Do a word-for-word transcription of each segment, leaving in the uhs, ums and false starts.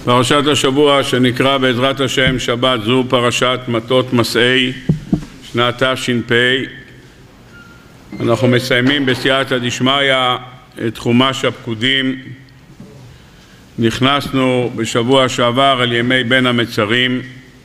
פרשת השבוע שנקרא בעזרת השם שבת זו פרשת מטות מסעי שנת תש"פ. אנחנו מסיימים בסייעתא דשמיא את חומש הפקודים. נכנסנו בשבוע שעבר אל ימי בין המצרים,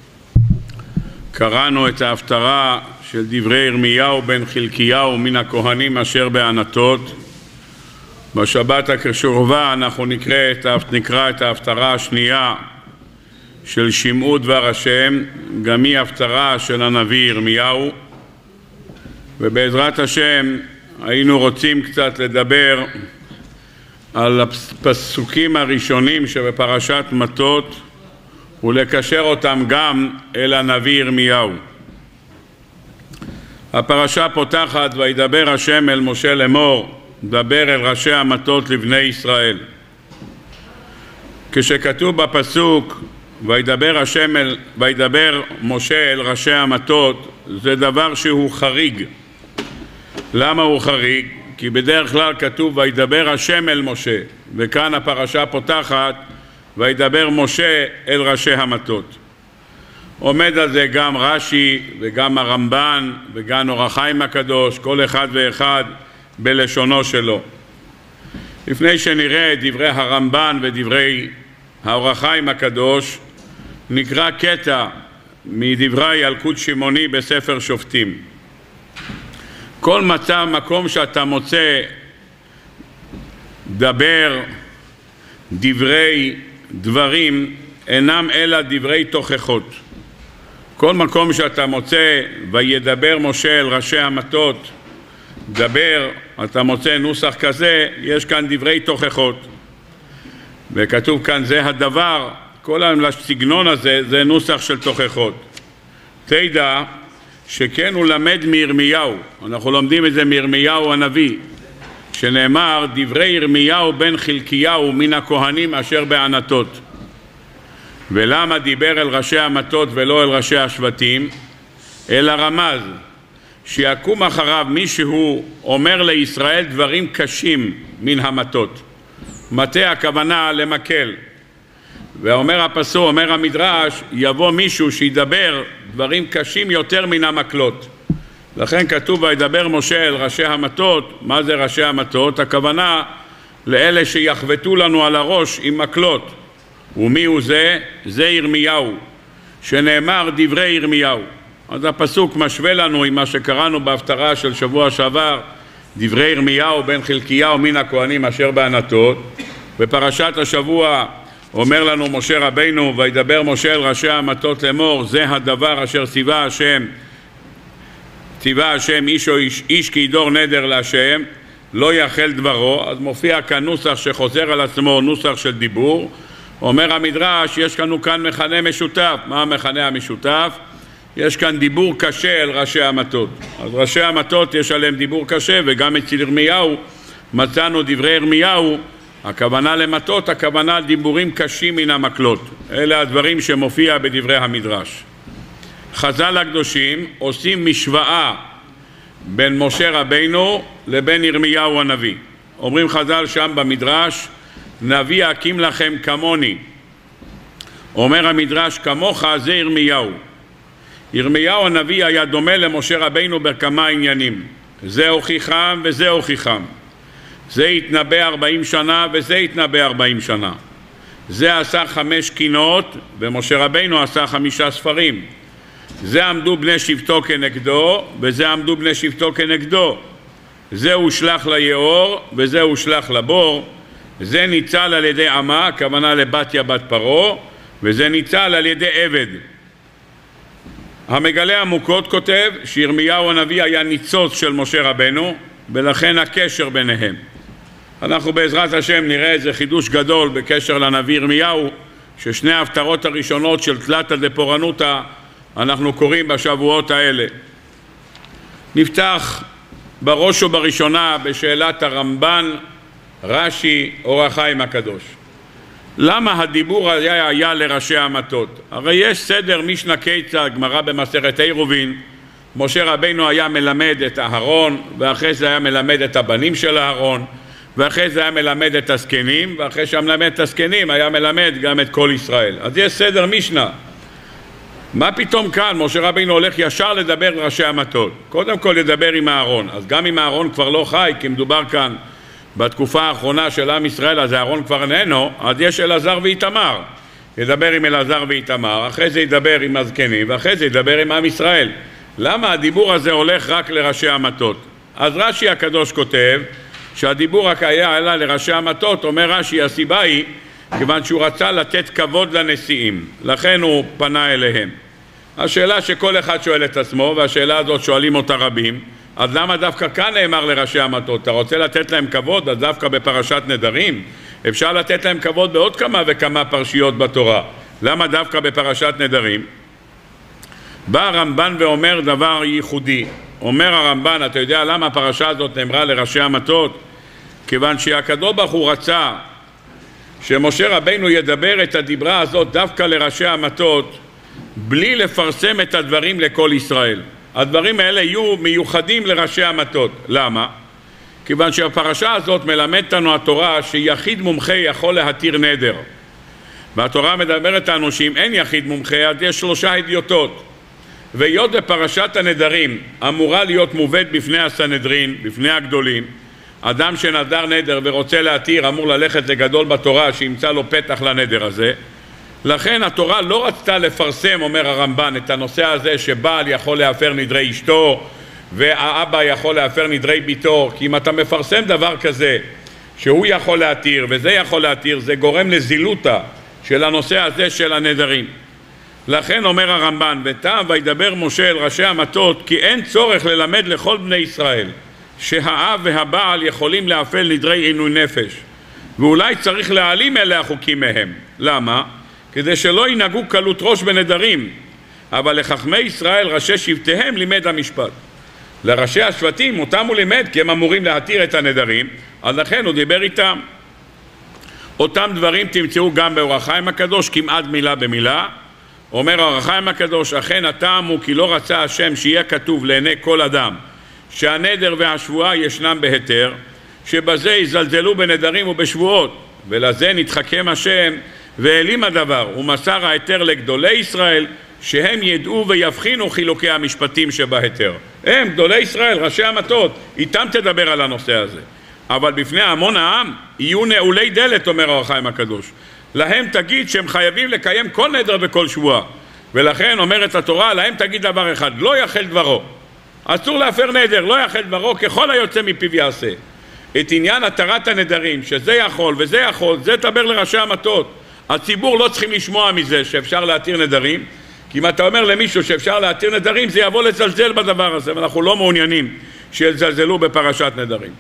קראנו את ההפטרה של דברי ירמיהו בן חלקיהו מן הכהנים אשר בענתות. בשבת הקרובה אנחנו נקרא את, נקרא את ההפטרה השנייה של שמעו דבר השם, גם היא הפטרה של הנביא ירמיהו, ובעזרת השם היינו רוצים קצת לדבר על הפסוקים הראשונים שבפרשת מטות ולקשר אותם גם אל הנביא ירמיהו. הפרשה פותחת וידבר השם אל משה לאמור, דבר אל ראשי המטות לבני ישראל. כשכתוב בפסוק וידבר השם אל, וידבר משה אל ראשי המטות, זה דבר שהוא חריג. למה הוא חריג? כי בדרך כלל כתוב וידבר השם אל משה, וכאן הפרשה פותחת וידבר משה אל ראשי המטות. עומד על זה גם רש"י וגם הרמב"ן וגם אור החיים הקדוש, כל אחד ואחד בלשונו שלו. לפני שנראה את דברי הרמב"ן ודברי האור החיים הקדוש, נקרא קטע מדברי ילקוט שמעוני בספר שופטים. כל מצב, מקום שאתה מוצא דבר, דברי דברים, אינם אלא דברי תוכחות. כל מקום שאתה מוצא וידבר משה אל ראשי המטות, דבר, אתה מוצא נוסח כזה, יש כאן דברי תוכחות. וכתוב כאן זה הדבר, כל הסגנון הזה זה נוסח של תוכחות. תדע שכן הוא למד מירמיהו, אנחנו לומדים את זה מירמיהו הנביא, שנאמר דברי ירמיהו בן חלקיהו מן הכהנים אשר בענתות. ולמה דיבר אל ראשי המטות ולא אל ראשי השבטים? אלא רמז שיקום אחריו מישהו אומר לישראל דברים קשים מן המטות. מטה הכוונה למקל, ואומר הפסוק, אומר המדרש, יבוא מישהו שידבר דברים קשים יותר מן המקלות. לכן כתוב וידבר משה אל ראשי המטות. מה זה ראשי המטות? הכוונה לאלה שיחבטו לנו על הראש עם מקלות. ומי הוא זה? זה ירמיהו, שנאמר דברי ירמיהו. אז הפסוק משווה לנו עם מה שקראנו בהפטרה של שבוע שעבר, דברי ירמיהו בן חלקיהו מן הכהנים אשר בענתות. בפרשת השבוע אומר לנו משה רבינו וידבר משה אל ראשי המטות לאמור, זה הדבר אשר ציווה השם, ציווה השם איש או איש, איש כי ידור נדר להשם לא יאכל דברו. אז מופיע כאן נוסח שחוזר על עצמו, נוסח של דיבור. אומר המדרש, יש לנו כאן מכנה משותף. מה המכנה המשותף? יש כאן דיבור קשה אל ראשי המטות. אז ראשי המטות יש עליהם דיבור קשה, וגם אצל ירמיהו מצאנו דברי ירמיהו, הכוונה למטות, הכוונה דיבורים קשים מן המקלות. אלה הדברים שמופיע בדברי המדרש. חז"ל הקדושים עושים משוואה בין משה רבינו לבין ירמיהו הנביא. אומרים חז"ל שם במדרש, נביא הקים לכם כמוני. אומר המדרש, כמוך זה ירמיהו. ירמיהו הנביא היה דומה למשה רבינו בכמה עניינים. זה הוכיחם וזה הוכיחם. זה התנבא ארבעים שנה וזה התנבא ארבעים שנה. זה עשה חמש קינות ומשה רבינו עשה חמישה ספרים. זה עמדו בני שבטו כנגדו וזה עמדו בני שבטו כנגדו. זה הושלח ליאור וזה הושלח לבור. זה ניצל על ידי עמה, הכוונה לבתיה בת פרעה, וזה ניצל על ידי עבד. המגלה עמוקות כותב שירמיהו הנביא היה ניצוץ של משה רבנו, ולכן הקשר ביניהם. אנחנו בעזרת השם נראה איזה חידוש גדול בקשר לנביא ירמיהו, ששני ההפטרות הראשונות של תלתא דפורענותא אנחנו קוראים בשבועות האלה. נפתח בראש ובראשונה בשאלת הרמב"ן, רש"י, אור החיים הקדוש. למה הדיבור היה, היה לראשי המטות? הרי יש סדר משנה קיצא, גמרא במסכת עירובין, משה רבינו היה מלמד את אהרון, ואחרי זה היה מלמד את הבנים של אהרון, ואחרי זה היה מלמד את הזקנים, ואחרי שהמלמד את הזקנים היה מלמד גם את כל ישראל. אז יש סדר משנה. מה פתאום כאן משה רבינו הולך ישר לדבר עם ראשי המטות? קודם כל לדבר עם אהרון. אז גם אם אהרון כבר לא חי, כי מדובר כאן בתקופה האחרונה של עם ישראל, אז אהרון כבר איננו, אז יש אלעזר ואיתמר. ידבר עם אלעזר ואיתמר, אחרי זה ידבר עם הזקנים, ואחרי זה ידבר עם עם ישראל. למה הדיבור הזה הולך רק לראשי המטות? אז רש"י הקדוש כותב שהדיבור רק היה עלה לראשי המטות. אומר רש"י, הסיבה היא כיוון שהוא רצה לתת כבוד לנשיאים, לכן הוא פנה אליהם. השאלה שכל אחד שואל את עצמו, והשאלה הזאת שואלים אותה רבים, אז למה דווקא כאן נאמר לראשי המטות? אתה רוצה לתת להם כבוד, אז דווקא בפרשת נדרים? אפשר לתת להם כבוד בעוד כמה וכמה פרשיות בתורה. למה דווקא בפרשת נדרים? בא הרמב"ן ואומר דבר ייחודי. אומר הרמב"ן, אתה יודע למה הפרשה הזאת נאמרה לראשי המטות? כיוון שהקדוש ברוך הוא רצה שמשה רבינו ידבר את הדיברה הזאת דווקא לראשי המטות, בלי לפרסם את הדברים לכל ישראל. הדברים האלה יהיו מיוחדים לראשי המטות. למה? כיוון שהפרשה הזאת מלמדת לנו התורה שיחיד מומחה יכול להתיר נדר. והתורה מדברת לנו שאם אין יחיד מומחה, אז יש שלושה הדיוטות. והיות בפרשת הנדרים אמורה להיות מובאת בפני הסנהדרין, בפני הגדולים, אדם שנדר נדר ורוצה להתיר אמור ללכת לגדול בתורה שימצא לו פתח לנדר הזה. לכן התורה לא רצתה לפרסם, אומר הרמב"ן, את הנושא הזה שבעל יכול להפר נדרי אשתו והאבא יכול להפר נדרי ביתו, כי אם אתה מפרסם דבר כזה שהוא יכול להתיר וזה יכול להתיר, זה גורם לזילותה של הנושא הזה של הנדרים. לכן אומר הרמב"ן, וטעם וידבר משה אל ראשי המטות כי אין צורך ללמד לכל בני ישראל שהאב והבעל יכולים להפר נדרי עינוי נפש, ואולי צריך להעלים אלה החוקים מהם. למה? כדי שלא ינהגו קלות ראש בנדרים, אבל לחכמי ישראל ראשי שבטיהם לימד המשפט. לראשי השבטים אותם הוא לימד כי הם אמורים להתיר את הנדרים, אז לכן הוא דיבר איתם. אותם דברים תמצאו גם באור החיים הקדוש כמעט מילה במילה. אומר אור החיים הקדוש, אכן הטעם הוא כי לא רצה השם שיהיה כתוב לעיני כל אדם שהנדר והשבועה ישנם בהיתר, שבזה יזלזלו בנדרים ובשבועות, ולזה נתחכם השם והעלים הדבר ומסר ההיתר לגדולי ישראל שהם ידעו ויבחינו חילוקי המשפטים שבהיתר. הם גדולי ישראל, ראשי המטות, איתם תדבר על הנושא הזה. אבל בפני המון העם יהיו נעולי דלת, אומר אור החיים הקדוש. להם תגיד שהם חייבים לקיים כל נדר וכל שבועה. ולכן אומרת התורה, להם תגיד דבר אחד, לא יחל דברו. אסור להפר נדר, לא יחל דברו, ככל היוצא מפיו יעשה. את עניין התרת הנדרים, שזה יכול וזה יכול, זה תדבר לראשי המטות. הציבור לא צריכים לשמוע מזה שאפשר להתיר נדרים, כי אם אתה אומר למישהו שאפשר להתיר נדרים, זה יבוא לזלזל בדבר הזה, ואנחנו לא מעוניינים שיזלזלו בפרשת נדרים.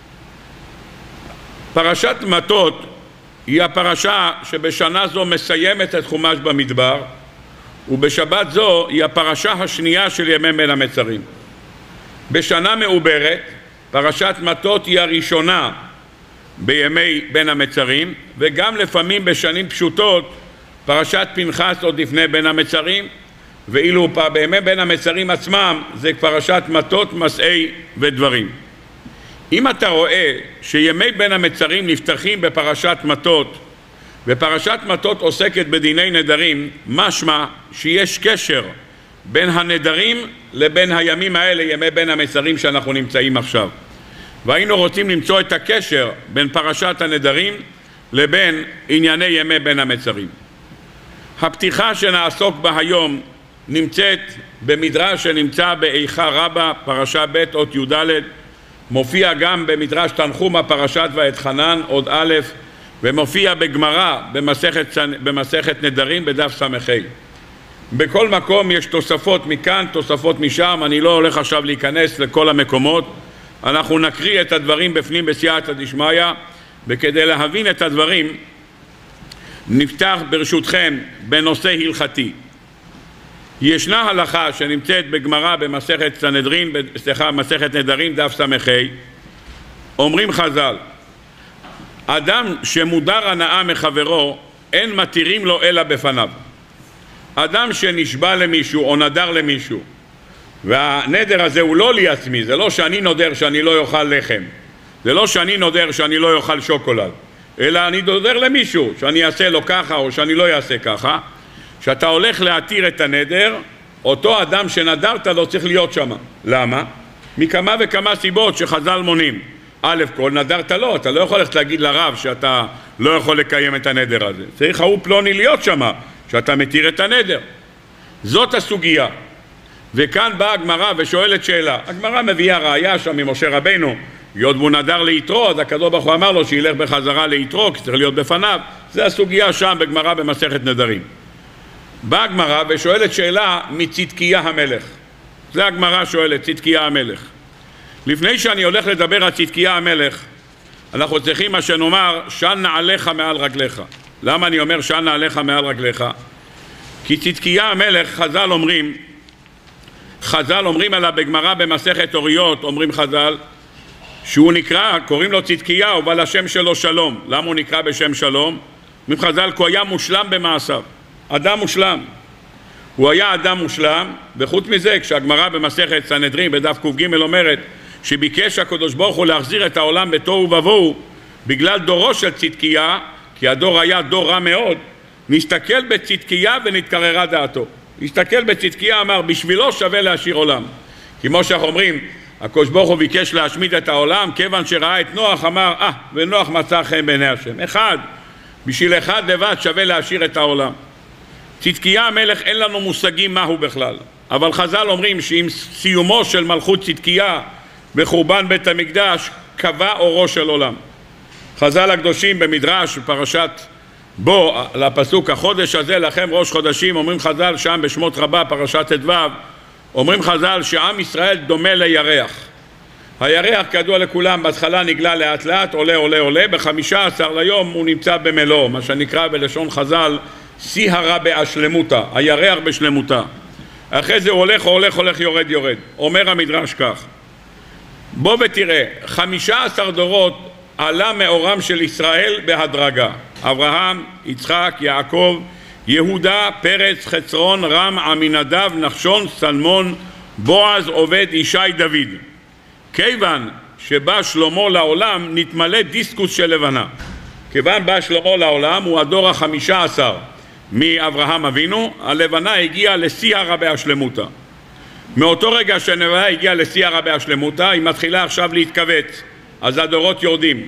פרשת מטות היא הפרשה שבשנה זו מסיימת את חומש במדבר, ובשבת זו היא הפרשה השנייה של ימי בין המצרים. בשנה מעוברת, פרשת מטות היא הראשונה בימי בין המצרים, וגם לפעמים בשנים פשוטות פרשת פנחס עוד לפני בין המצרים, ואילו בימי בין המצרים עצמם זה פרשת מטות, מסעי ודברים. אם אתה רואה שימי בין המצרים נפתחים בפרשת מטות, ופרשת מטות עוסקת בדיני נדרים, משמע שיש קשר בין הנדרים לבין הימים האלה, ימי בין המצרים שאנחנו נמצאים עכשיו. והיינו רוצים למצוא את הקשר בין פרשת הנדרים לבין ענייני ימי בין המצרים. הפתיחה שנעסוק בה היום נמצאת במדרש שנמצא באיכה רבה, פרשה ב' אות י' ד', מופיע גם במדרש תנחומה פרשת ואתחנן עוד א', ומופיע בגמרא במסכת, במסכת נדרים בדף סמכי. בכל מקום יש תוספות מכאן, תוספות משם, אני לא הולך עכשיו להיכנס לכל המקומות, אנחנו נקריא את הדברים בפנים בסייעתא דשמיא, וכדי להבין את הדברים נפתח ברשותכם בנושא הלכתי. ישנה הלכה שנמצאת בגמרא במסכת סנהדרין, סליחה, מסכת נדרים דף סמכי, אומרים חז"ל, אדם שמודר הנאה מחברו אין מתירים לו אלא בפניו. אדם שנשבע למישהו או נדר למישהו והנדר הזה הוא לא לי עצמי, זה לא שאני נודר שאני לא יאכל לחם, זה לא שאני נודר שאני לא יאכל שוקולד, אלא אני נודר למישהו שאני אעשה לו ככה או שאני לא אעשה ככה. כשאתה הולך להתיר את הנדר, אותו אדם שנדרת לו צריך להיות שם. למה? מכמה וכמה סיבות שחז"ל מונים. א' כל, נדרת לו, אתה לא יכול ללכת להגיד לרב שאתה לא יכול לקיים את הנדר הזה. צריך ההוא פלוני להיות שם, שאתה מתיר את הנדר. זאת הסוגיה. וכאן באה הגמרא ושואלת שאלה. הגמרא מביאה ראיה שם ממשה רבנו, היות והוא נדר ליתרו, אז הקדוש ברוך הוא אמר לו שילך בחזרה ליתרו, כי צריך להיות בפניו. זה הסוגיה שם בגמרא במסכת נדרים. באה הגמרא ושואלת שאלה מצדקיה המלך. זה הגמרא שואלת, צדקיה המלך. לפני שאני הולך לדבר על צדקיה המלך, אנחנו צריכים מה שנאמר, שן נעליך מעל רגליך. למה אני אומר שן נעליך מעל רגליך? כי צדקיה המלך, חז"ל אומרים, חז"ל אומרים עליו בגמרא במסכת אוריות, אומרים חז"ל, שהוא נקרא, קוראים לו צדקיה, אבל השם שלו שלום. למה הוא נקרא בשם שלום? אומרים חז"ל, כי הוא היה מושלם במעשיו. אדם מושלם. הוא היה אדם מושלם, וחוץ מזה, כשהגמרא במסכת סנהדרין בדף ק"ג אומרת, שביקש הקדוש ברוך הוא להחזיר את העולם בתוהו ובוהו, בגלל דורו של צדקיה, כי הדור היה דור רע מאוד, נסתכל בצדקיה ונתקררה דעתו. נסתכל בצדקיה, אמר, בשבילו שווה להשאיר עולם. כמו שאנחנו אומרים, הקדוש ברוך הוא ביקש להשמיד את העולם, כיוון שראה את נוח, אמר, אה, ונוח מצא חן בעיני השם. אחד, בשביל אחד לבד שווה להשאיר את העולם. צדקיה המלך אין לנו מושגים מהו בכלל, אבל חז"ל אומרים שעם סיומו של מלכות צדקיה בחורבן בית המקדש קבע אורו של עולם. חז"ל הקדושים במדרש פרשת בו לפסוק החודש הזה לכם ראש חודשים, אומרים חז"ל שם בשמות רבה פרשת ט"ו, אומרים חז"ל שעם ישראל דומה לירח. הירח כידוע לכולם בהתחלה נגלה לאט לאט, עולה עולה עולה, בחמישה עשר ליום הוא נמצא במלואו, מה שנקרא בלשון חז"ל סיהרה בהשלמותה, הירח בשלמותה. אחרי זה הוא הולך הולך הולך יורד יורד. אומר המדרש כך, בוא ותראה, חמישה עשר דורות עלה מאורם של ישראל בהדרגה. אברהם, יצחק, יעקב, יהודה, פרץ, חצרון, רם, עמינדב, נחשון, סלמון, בועז, עובד, ישי, דוד. כיוון שבא שלמה לעולם נתמלא דיסקוס של לבנה. כיוון בא שלמה לעולם הוא הדור החמישה עשר מאברהם אבינו, הלבנה הגיעה לשיא הרבה השלמותה. מאותו רגע שהנבלה הגיעה לשיא הרבה השלמותה, היא מתחילה עכשיו להתכווץ, אז הדורות יורדים.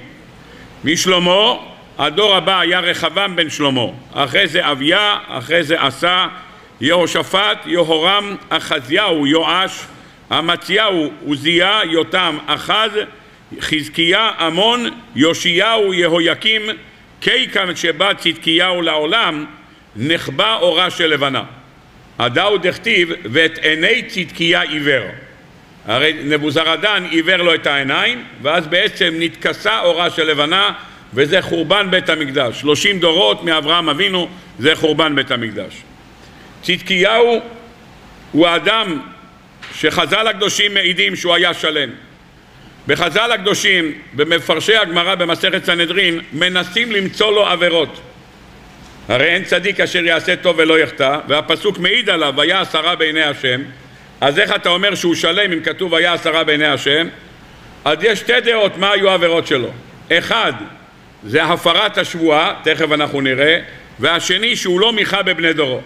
משלמה, הדור הבא היה רחבעם בן שלמה, אחרי זה אביה, אחרי זה עשה, יהושפט, יהורם, אחזיהו, יואש, אמציהו, עוזיה, יותם, אחז, חזקיה, עמון, יאשיהו, יהויקים. כיכן שבא צדקיהו לעולם נחבא אורה של לבנה. הדאו דכתיב ואת עיני צדקיה עיוור. הרי נבוזראדן עיוור לו את העיניים, ואז בעצם נתכסה אורה של לבנה, וזה חורבן בית המקדש. שלושים דורות מאברהם אבינו זה חורבן בית המקדש. צדקיהו הוא האדם שחז"ל הקדושים מעידים שהוא היה שלם. בחז"ל הקדושים, במפרשי הגמרא במסכת סנהדרין, מנסים למצוא לו עבירות. הרי אין צדיק אשר יעשה טוב ולא יחטא, והפסוק מעיד עליו, והיה עשרה בעיני השם. אז איך אתה אומר שהוא שלם אם כתוב והיה עשרה בעיני השם? אז יש שתי דעות מה היו העבירות שלו. אחד, זה הפרת השבועה, תכף אנחנו נראה, והשני שהוא לא מיכה בבני דורו.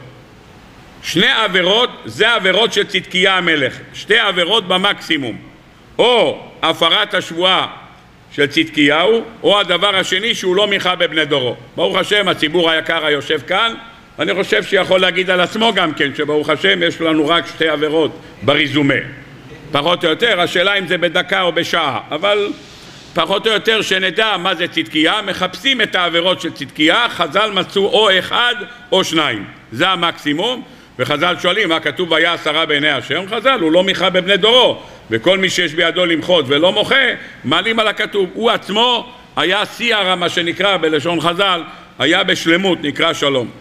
שני עבירות, זה עבירות של צדקיה המלך, שתי עבירות במקסימום. או הפרת השבועה של צדקיהו, או הדבר השני שהוא לא מיכה בבני דורו. ברוך השם, הציבור היקר היושב כאן, אני חושב שיכול להגיד על עצמו גם כן, שברוך השם יש לנו רק שתי עבירות בריזומה. פחות או יותר, השאלה אם זה בדקה או בשעה, אבל פחות או יותר שנדע מה זה צדקיה, מחפשים את העבירות של צדקיה, חז"ל מצאו או אחד או שניים. זה המקסימום, וחז"ל שואלים מה כתוב והיה עשרה בעיני השם, חז"ל הוא לא מיכה בבני דורו, וכל מי שיש בידו למחות ולא מוחה, מעלים על הכתוב. הוא עצמו היה סיירה, מה שנקרא בלשון חז"ל, היה בשלמות, נקרא שלום.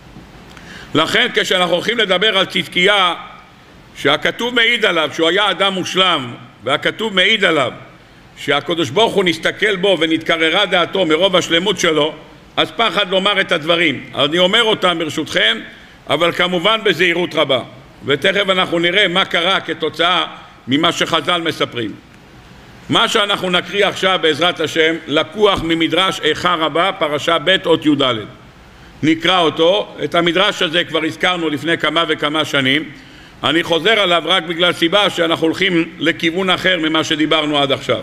לכן כשאנחנו הולכים לדבר על צדקיה, שהכתוב מעיד עליו שהוא היה אדם מושלם, והכתוב מעיד עליו שהקדוש ברוך הוא נסתכל בו ונתקררה דעתו מרוב השלמות שלו, אז פחד לומר את הדברים. אני אומר אותם ברשותכם, אבל כמובן בזהירות רבה. ותכף אנחנו נראה מה קרה כתוצאה ממה שחז"ל מספרים. מה שאנחנו נקריא עכשיו בעזרת השם לקוח ממדרש איכה רבה, פרשה ב' אות י"ד. נקרא אותו. את המדרש הזה כבר הזכרנו לפני כמה וכמה שנים. אני חוזר עליו רק בגלל סיבה שאנחנו הולכים לכיוון אחר ממה שדיברנו עד עכשיו.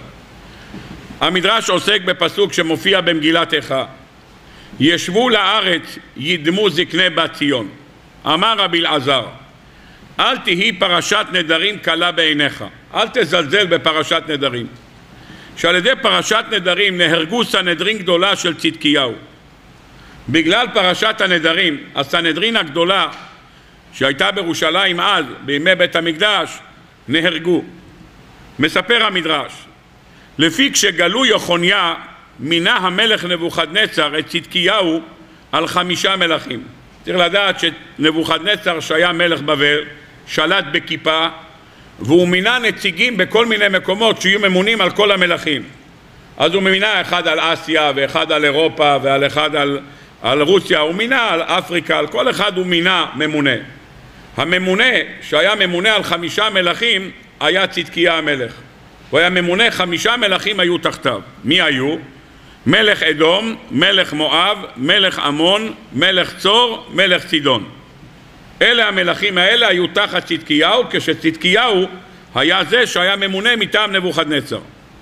המדרש עוסק בפסוק שמופיע במגילת איכה. ישבו לארץ ידמו זקני בת ציון. אמר רבי אלעזר, אל תהי פרשת נדרים קלה בעיניך, אל תזלזל בפרשת נדרים. שעל ידי פרשת נדרים נהרגו סנהדרין גדולה של צדקיהו. בגלל פרשת הנדרים, הסנהדרין הגדולה שהייתה בירושלים אז, בימי בית המקדש, נהרגו. מספר המדרש, לפי כשגלו יחוניה, מינה המלך נבוכדנצר את צדקיהו על חמישה מלכים. צריך לדעת שנבוכדנצר שהיה מלך בבל, שלט בכיפה, והוא מינה נציגים בכל מיני מקומות שיהיו ממונים על כל המלכים. אז הוא מינה אחד על אסיה ואחד על אירופה ועל אחד על, על רוסיה, הוא מינה על אפריקה, על כל אחד הוא מינה ממונה. הממונה שהיה ממונה על חמישה מלכים היה צדקיה המלך. הוא היה ממונה, חמישה מלכים היו תחתיו. מי היו? מלך אדום, מלך מואב, מלך עמון, מלך צור, מלך צידון. אלה המלכים האלה היו תחת צדקיהו, כשצדקיהו היה זה שהיה ממונה מטעם נבוכדנצר.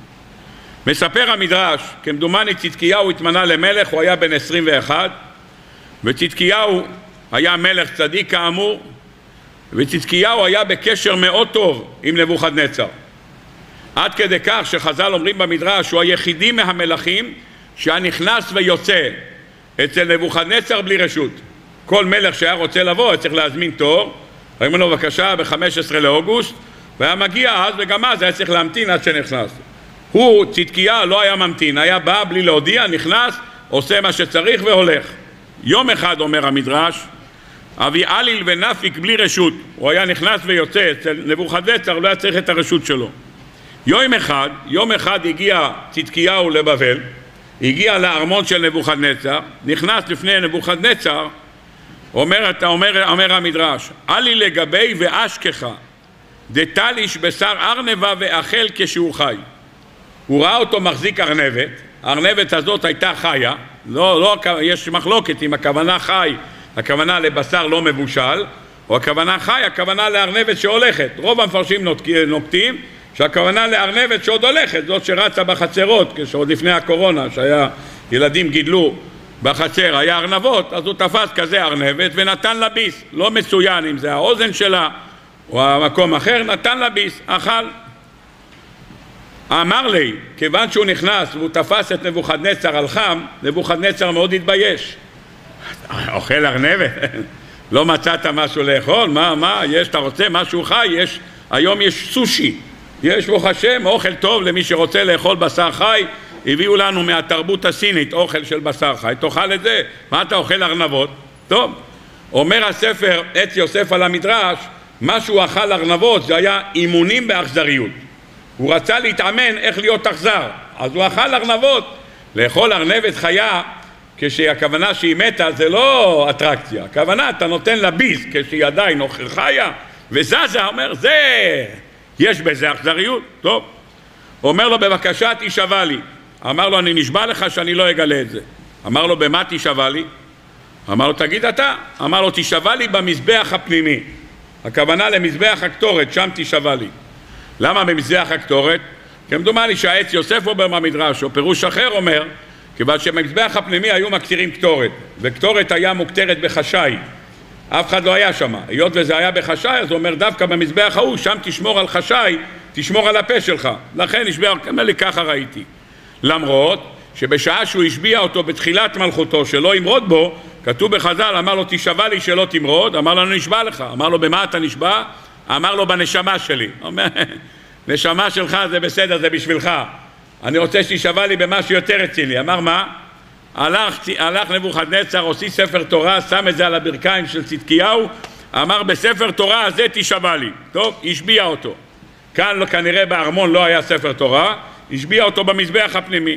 מספר המדרש, כמדומני צדקיהו התמנה למלך, הוא היה בן עשרים ואחת, וצדקיהו היה מלך צדיק כאמור, וצדקיהו היה בקשר מאוד טוב עם נבוכדנצר. עד כדי כך שחז"ל אומרים במדרש שהוא היחידי מהמלכים שהיה נכנס ויוצא אצל נבוכדנצר בלי רשות. כל מלך שהיה רוצה לבוא צריך להזמין תור, היו לו בבקשה ב-חמישה עשר לאוגוסט, והיה מגיע אז, וגם אז היה צריך להמתין עד שנכנס. הוא, צדקיה, לא היה ממתין, היה בא בלי להודיע, נכנס, עושה מה שצריך והולך. יום אחד, אומר המדרש, אבי עליל ונפיק בלי רשות, הוא היה נכנס ויוצא אצל נבוכדנצר, הוא לא היה צריך את הרשות שלו. יום אחד, יום אחד הגיע צדקיהו לבבל, הגיע לארמון של נבוכדנצר, נכנס לפני נבוכדנצר, אומר, אומר, אומר המדרש, עלי לגבי ואשכך, דתליש בשר ארנבה ואכל כשהוא חי. הוא ראה אותו מחזיק ארנבת, הארנבת הזאת הייתה חיה, לא, לא, יש מחלוקת אם הכוונה חי, הכוונה לבשר לא מבושל, או הכוונה חי, הכוונה לארנבת שהולכת. רוב המפרשים נוקטים שהכוונה לארנבת שעוד הולכת, זאת שרצה בחצרות, כשעוד לפני הקורונה, שהיה ילדים גידלו בחצר, היה ארנבות, אז הוא תפס כזה ארנבת ונתן לה ביס, לא מצוין אם זה האוזן שלה או המקום אחר, נתן לה ביס, אכל. אמר לי, כיוון שהוא נכנס והוא תפס את נבוכדנצר על חם, נבוכדנצר מאוד התבייש. אוכל ארנבת? לא מצאת משהו לאכול? מה, מה, יש, אתה רוצה משהו חי? יש, היום יש סושי, יש ברוך השם אוכל טוב למי שרוצה לאכול בשר חי, הביאו לנו מהתרבות הסינית אוכל של בשר חי, תאכל את זה. מה אתה אוכל ארנבות? טוב, אומר הספר עץ יוסף על המדרש, מה שהוא אכל ארנבות זה היה אימונים באכזריות. הוא רצה להתאמן איך להיות אכזר, אז הוא אכל ארנבות. לאכול ארנבת חיה כשהכוונה שהיא מתה זה לא אטרקציה, הכוונה אתה נותן לה ביס כשהיא עדיין אוכל חיה וזזה, אומר זה יש בזה אכזריות. טוב, אומר לו בבקשה תשבע לי. אמר לו אני נשבע לך שאני לא אגלה את זה. אמר לו במה תשבע לי? אמר לו תגיד אתה. אמר לו תשבע לי במזבח הפנימי, הכוונה למזבח הקטורת, שם תשבע לי. למה במזבח הקטורת? כמדומני שהעץ יוסף אומר במדרש, או פירוש אחר אומר, כיוון שבמזבח הפנימי היו מקטירים קטורת, וקטורת היה מוקטרת בחשאי, אף אחד לא היה שם. היות וזה היה בחשאי, אז הוא אומר דווקא במזבח ההוא, שם תשמור על חשאי, תשמור על הפה שלך. לכן נשבע, כמה לי ככה ראיתי. למרות שבשעה שהוא השביע אותו בתחילת מלכותו שלא ימרוד בו, כתוב בחז"ל, אמר לו תשבע לי שלא תמרוד, אמר לו אני נשבע לך. אמר לו במה אתה נשבע? אמר לו בנשמה שלי. אומר, נשמה שלך זה בסדר, זה בשבילך, אני רוצה שתשבע לי במשהו יותר רציני. אמר מה? הלך, הלך נבוכדנצר, הוציא ספר תורה, שם את זה על הברכיים של צדקיהו, אמר בספר תורה הזה תשבע לי. טוב, השביע אותו. כאן כנראה בארמון לא היה ספר תורה, השביע אותו במזבח הפנימי.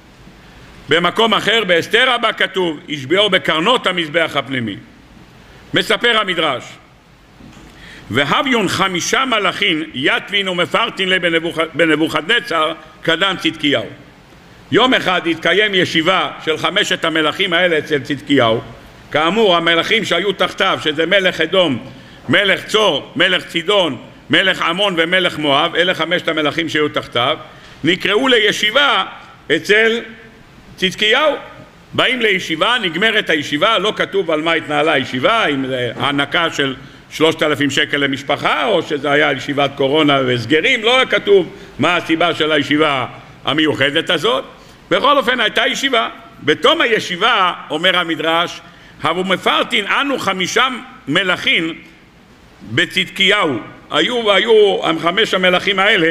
במקום אחר באסתר רבה כתוב השביעו בקרנות המזבח הפנימי. מספר המדרש, והביון חמישה מלאכין יתבין ומפרטין לי בנבוכדנצר קדם צדקיהו. יום אחד התקיים ישיבה של חמשת המלכים האלה אצל צדקיהו. כאמור, המלכים שהיו תחתיו, שזה מלך אדום, מלך צור, מלך צידון, מלך עמון ומלך מואב, אלה חמשת המלכים שהיו תחתיו, נקראו לישיבה אצל צדקיהו. באים לישיבה, נגמרת הישיבה, לא כתוב על מה התנהלה הישיבה, אם זה הענקה של שלושת אלפים שקל למשפחה, או שזה היה ישיבת קורונה וסגרים, לא כתוב מה הסיבה של הישיבה המיוחדת הזאת. בכל אופן הייתה ישיבה. בתום הישיבה, אומר המדרש, הבו מפרטין אנו חמישה מלכים בצדקיהו. היו, היו חמש המלכים האלה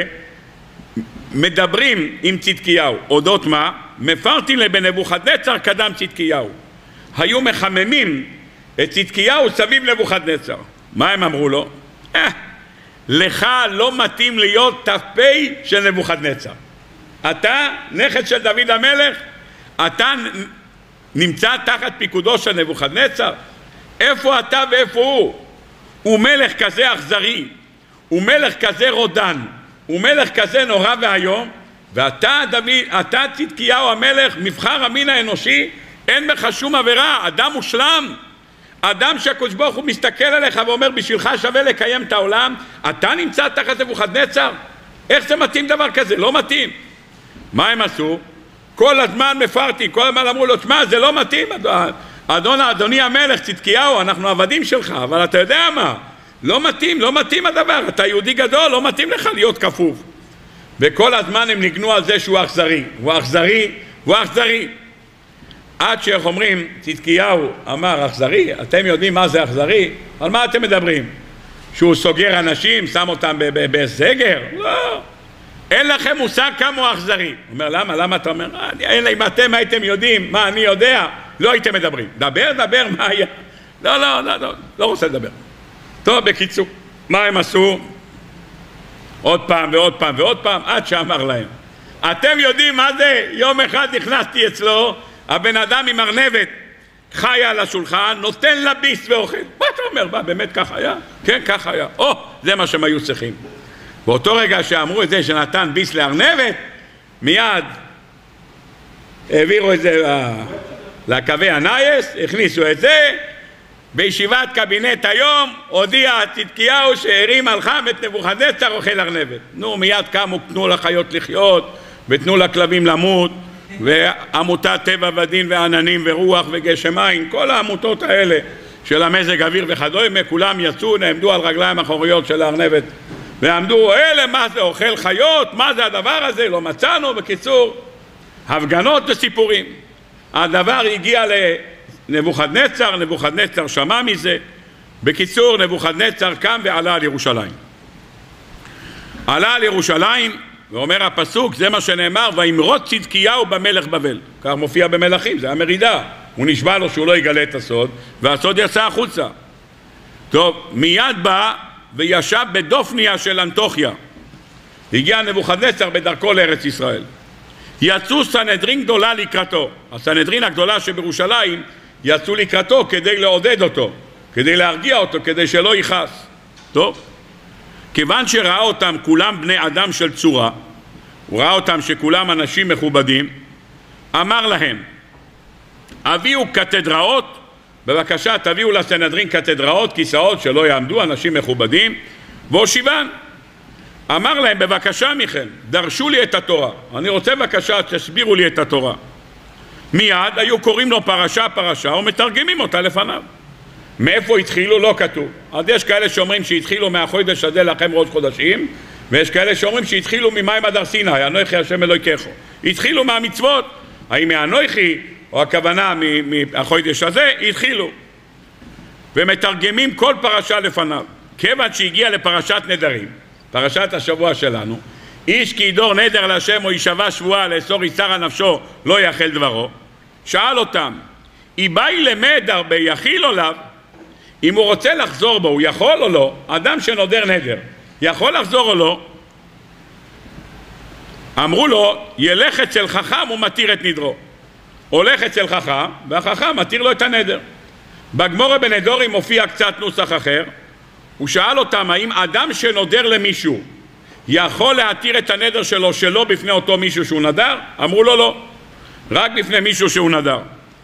מדברים עם צדקיהו. אודות מה? מפרטין לבנבוכדנצר קדם צדקיהו. היו מחממים את צדקיהו סביב נבוכדנצר. מה הם אמרו לו? אה, לך לא מתאים להיות ת"פ של נבוכדנצר. אתה נכד של דוד המלך, אתה נמצא תחת פיקודו של נבוכדנצר. איפה אתה ואיפה הוא? הוא מלך כזה אכזרי, הוא מלך כזה רודן, הוא מלך כזה נורא והיום, ואתה דוד, אתה צדקיהו המלך, מבחר המין האנושי, אין בך שום עבירה, אדם מושלם, אדם שהקדוש ברוך הוא מסתכל עליך ואומר בשבילך שווה לקיים את העולם, אתה נמצא תחת נבוכדנצר? איך זה מתאים דבר כזה? לא מתאים. מה הם עשו? כל הזמן מפרטים, כל הזמן אמרו לו, תשמע, זה לא מתאים, אדון, אדוני המלך צדקיהו, אנחנו עבדים שלך, אבל אתה יודע מה? לא מתאים, לא מתאים הדבר, אתה יהודי גדול, לא מתאים לך להיות כפוף. וכל הזמן הם ניגנו על זה שהוא אכזרי, הוא אכזרי, הוא אכזרי. עד שאיך אומרים, צדקיהו אמר אכזרי, אתם יודעים מה זה אכזרי? על מה אתם מדברים? שהוא סוגר אנשים, שם אותם בסגר? לא. אין לכם מושג כמה הוא אכזרי. הוא אומר, למה? למה אתה אומר? אין, אם אתם הייתם יודעים מה אני יודע, לא הייתם מדברים. דבר, דבר, מה היה? לא, לא, לא, לא, לא רוצה לדבר. טוב, בקיצור, מה הם עשו? עוד פעם ועוד פעם ועוד פעם, עד שאמר להם. אתם יודעים מה זה? יום אחד נכנסתי אצלו, הבן אדם עם ארנבת חיה על השולחן, נותן לה ביס ואוכל. מה אתה אומר? מה, באמת כך היה? כן, כך היה. או, זה מה שהם היו צריכים. באותו רגע שאמרו את זה שנתן ביס לארנבת, מיד העבירו את זה לקווי הנייס, הכניסו את זה, בישיבת קבינט היום הודיע צדקיהו שהרים על חם את נבוכדנצר אוכל ארנבת. נו, מיד קמו, תנו לחיות לחיות ותנו לכלבים למות, ועמותת טבע ודין ועננים ורוח וגשם מים, כל העמותות האלה של המזג אוויר וכדומה, כולם יצאו, נעמדו על רגליים אחוריות של הארנבת ועמדו, אלה מה זה אוכל חיות, מה זה הדבר הזה, לא מצאנו. בקיצור, הפגנות וסיפורים. הדבר הגיע לנבוכדנצר, נבוכדנצר שמע מזה. בקיצור, נבוכדנצר קם ועלה על ירושלים. עלה על ירושלים, ואומר הפסוק, זה מה שנאמר, וימרוד צדקיהו במלך בבל. כך מופיע במלכים, זה המרידה. הוא נשבע לו שהוא לא יגלה את הסוד, והסוד יצא החוצה. טוב, מיד בא וישב בדופניה של אנטוכיה. הגיע נבוכדנצר בדרכו לארץ ישראל. יצאו סנהדרין גדולה לקראתו. הסנהדרין הגדולה שבירושלים יצאו לקראתו כדי לעודד אותו, כדי להרגיע אותו, כדי שלא יכעס. טוב, כיוון שראה אותם כולם בני אדם של צורה, הוא ראה אותם שכולם אנשים מכובדים, אמר להם, הביאו קתדראות, בבקשה תביאו לסנהדרין קתדראות, כיסאות שלא יעמדו, אנשים מכובדים, והושיבן. אמר להם, בבקשה מכם, דרשו לי את התורה, אני רוצה בבקשה תסבירו לי את התורה. מיד היו קוראים לו פרשה פרשה ומתרגמים אותה לפניו. מאיפה התחילו? לא כתוב. אז יש כאלה שאומרים שהתחילו מהחודש הזה לכם ראש חודשים, ויש כאלה שאומרים שהתחילו ממים עד הר סיני, אנוכי השם אלוהיכם. התחילו מהמצוות, האם מאנוכי או הכוונה מהחודש הזה, התחילו. ומתרגמים כל פרשה לפניו. כיוון שהגיע לפרשת נדרים, פרשת השבוע שלנו, איש כי ידור נדר להשם או יישבע שבועה לאסור יצר הנפשו לא יאכל דברו, שאל אותם, איבאי למד הרבה יכיל עליו, אם הוא רוצה לחזור בו, הוא יכול או לא? אדם שנודר נדר, יכול לחזור או לא? אמרו לו, ילך אצל חכם ומתיר את נדרו. הולך אצל חכם, והחכם מתיר לו את הנדר. בגמרא בנדורים מופיע קצת נוסח אחר, הוא שאל אותם, האם אדם שנודר למישהו, יכול להתיר את הנדר שלו שלא בפני אותו מישהו שהוא נדר? אמרו לו לא, רק בפני מישהו שהוא נדר.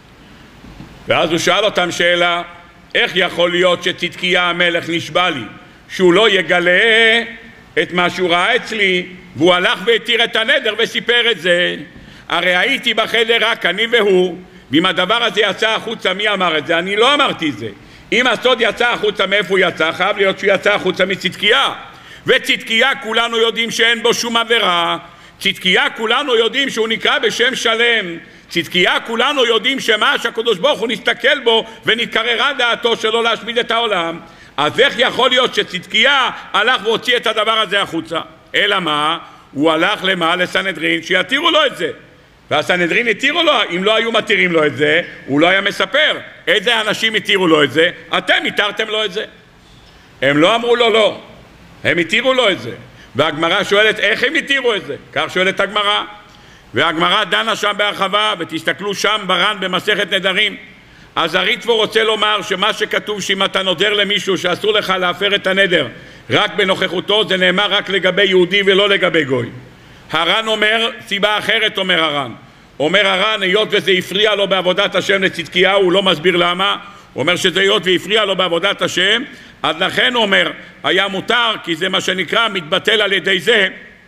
ואז הוא שאל אותם שאלה, איך יכול להיות שצדקיה המלך נשבע לי שהוא לא יגלה את מה שהוא ראה אצלי, והוא הלך והתיר את הנדר וסיפר את זה? הרי הייתי בחדר רק אני והוא, ואם הדבר הזה יצא החוצה, מי אמר את זה? אני לא אמרתי את זה. אם הסוד יצא החוצה, מאיפה הוא יצא? חייב להיות שהוא יצא החוצה מצדקיה, וצדקיה כולנו יודעים שאין בו שום עבירה. צדקיה כולנו יודעים שהוא נקרא בשם שלם. צדקיה כולנו יודעים שמה שהקדוש ברוך הוא נסתכל בו ונתקררה דעתו שלא להשמיד את העולם. אז איך יכול להיות שצדקיה הלך והוציא את הדבר הזה החוצה? אלא מה? הוא הלך למה? לסנהדרין שיתירו לו את זה, והסנהדרין התירו לו. אם לא היו מתירים לו את זה, הוא לא היה מספר. איזה אנשים התירו לו את זה? אתם התירתם לו את זה. הם לא אמרו לו לא, הם התירו לו את זה. והגמרא שואלת איך הם התירו את זה? כך שואלת הגמרא, והגמרא דנה שם בהרחבה, ותסתכלו שם בר"ן במסכת נדרים. אז הריטב"א רוצה לומר שמה שכתוב שאם אתה נודר למישהו שאסור לך להפר את הנדר רק בנוכחותו, זה נאמר רק לגבי יהודי ולא לגבי גוי. הר"ן אומר סיבה אחרת. אומר הר"ן אומר הר"ן היות וזה הפריע לו בעבודת השם לצדקיה, הוא לא מסביר למה, הוא אומר שזה היות והפריע לו בעבודת השם, אז לכן הוא אומר היה מותר, כי זה מה שנקרא מתבטל על ידי זה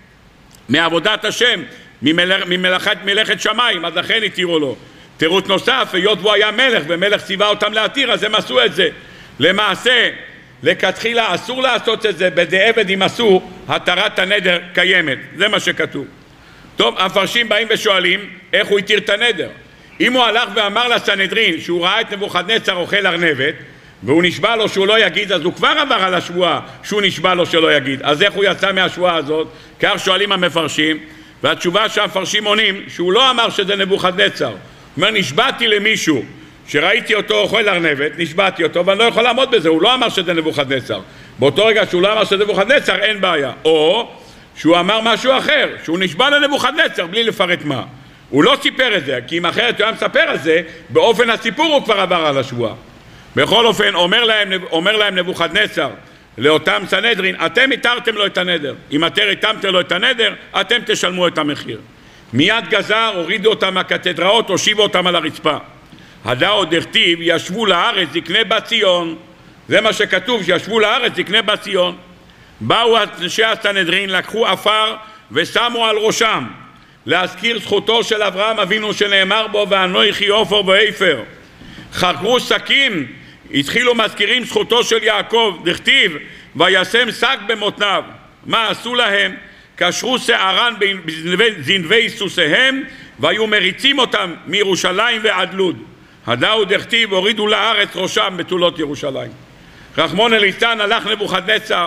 מעבודת השם, ממלאכת מלאכת שמיים, אז לכן התירו לו. תירוץ נוסף, היות והוא היה מלך ומלך ציווה אותם להתיר, אז הם עשו את זה. למעשה לכתחילה אסור לעשות את זה, בדיעבד אם עשו, התרת הנדר קיימת. זה מה שכתוב. טוב, המפרשים באים ושואלים איך הוא התיר את הנדר. אם הוא הלך ואמר לסנהדרין שהוא ראה את נבוכדנצר אוכל ארנבת והוא נשבע לו שהוא לא יגיד, אז הוא כבר עבר על השבועה שהוא נשבע לו שלא יגיד. אז איך הוא יצא מהשבועה הזאת? כך שואלים המפרשים, והתשובה שהמפרשים עונים שהוא לא אמר שזה נבוכדנצר. הוא אומר נשבעתי למישהו שראיתי אותו אוכל ארנבת, נשבעתי אותו ואני לא יכול לעמוד בזה. הוא לא אמר שזה נבוכדנצר. באותו רגע שהוא לא אמר שזה נבוכדנצר אין בעיה. או שהוא אמר משהו אחר, שהוא נשבע לנבוכדנצר בלי לפרט מה. הוא לא סיפר את זה, כי אם אחרת הוא היה מספר על זה, באופן הסיפור הוא כבר עבר על השבועה. בכל אופן אומר להם, אומר להם נבוכדנצר לאותם סנהדרין, אתם התרתם לו את הנדר. אם אתם התרתם לו את הנדר, אתם תשלמו את המחיר. מיד גזר, הורידו אותם מהקתדראות, הושיבו אותם על הרצפה. הדאו דכתיב, ישבו לארץ זקני בת ציון. זה מה שכתוב, שישבו לארץ זקני בת ציון. באו אנשי הסנהדרין, לקחו עפר ושמו על ראשם, להזכיר זכותו של אברהם אבינו שנאמר בו ואנוכי עופר ואפר. חקרו שקים, התחילו מזכירים זכותו של יעקב, דכתיב וישם שק במותניו. מה עשו להם? קשרו שערן בזנבי סוסיהם והיו מריצים אותם מירושלים ועד לוד. הדאו דכתיב הורידו לארץ ראשם בתולות ירושלים. רחמנא ליצלן הלך נבוכדנצר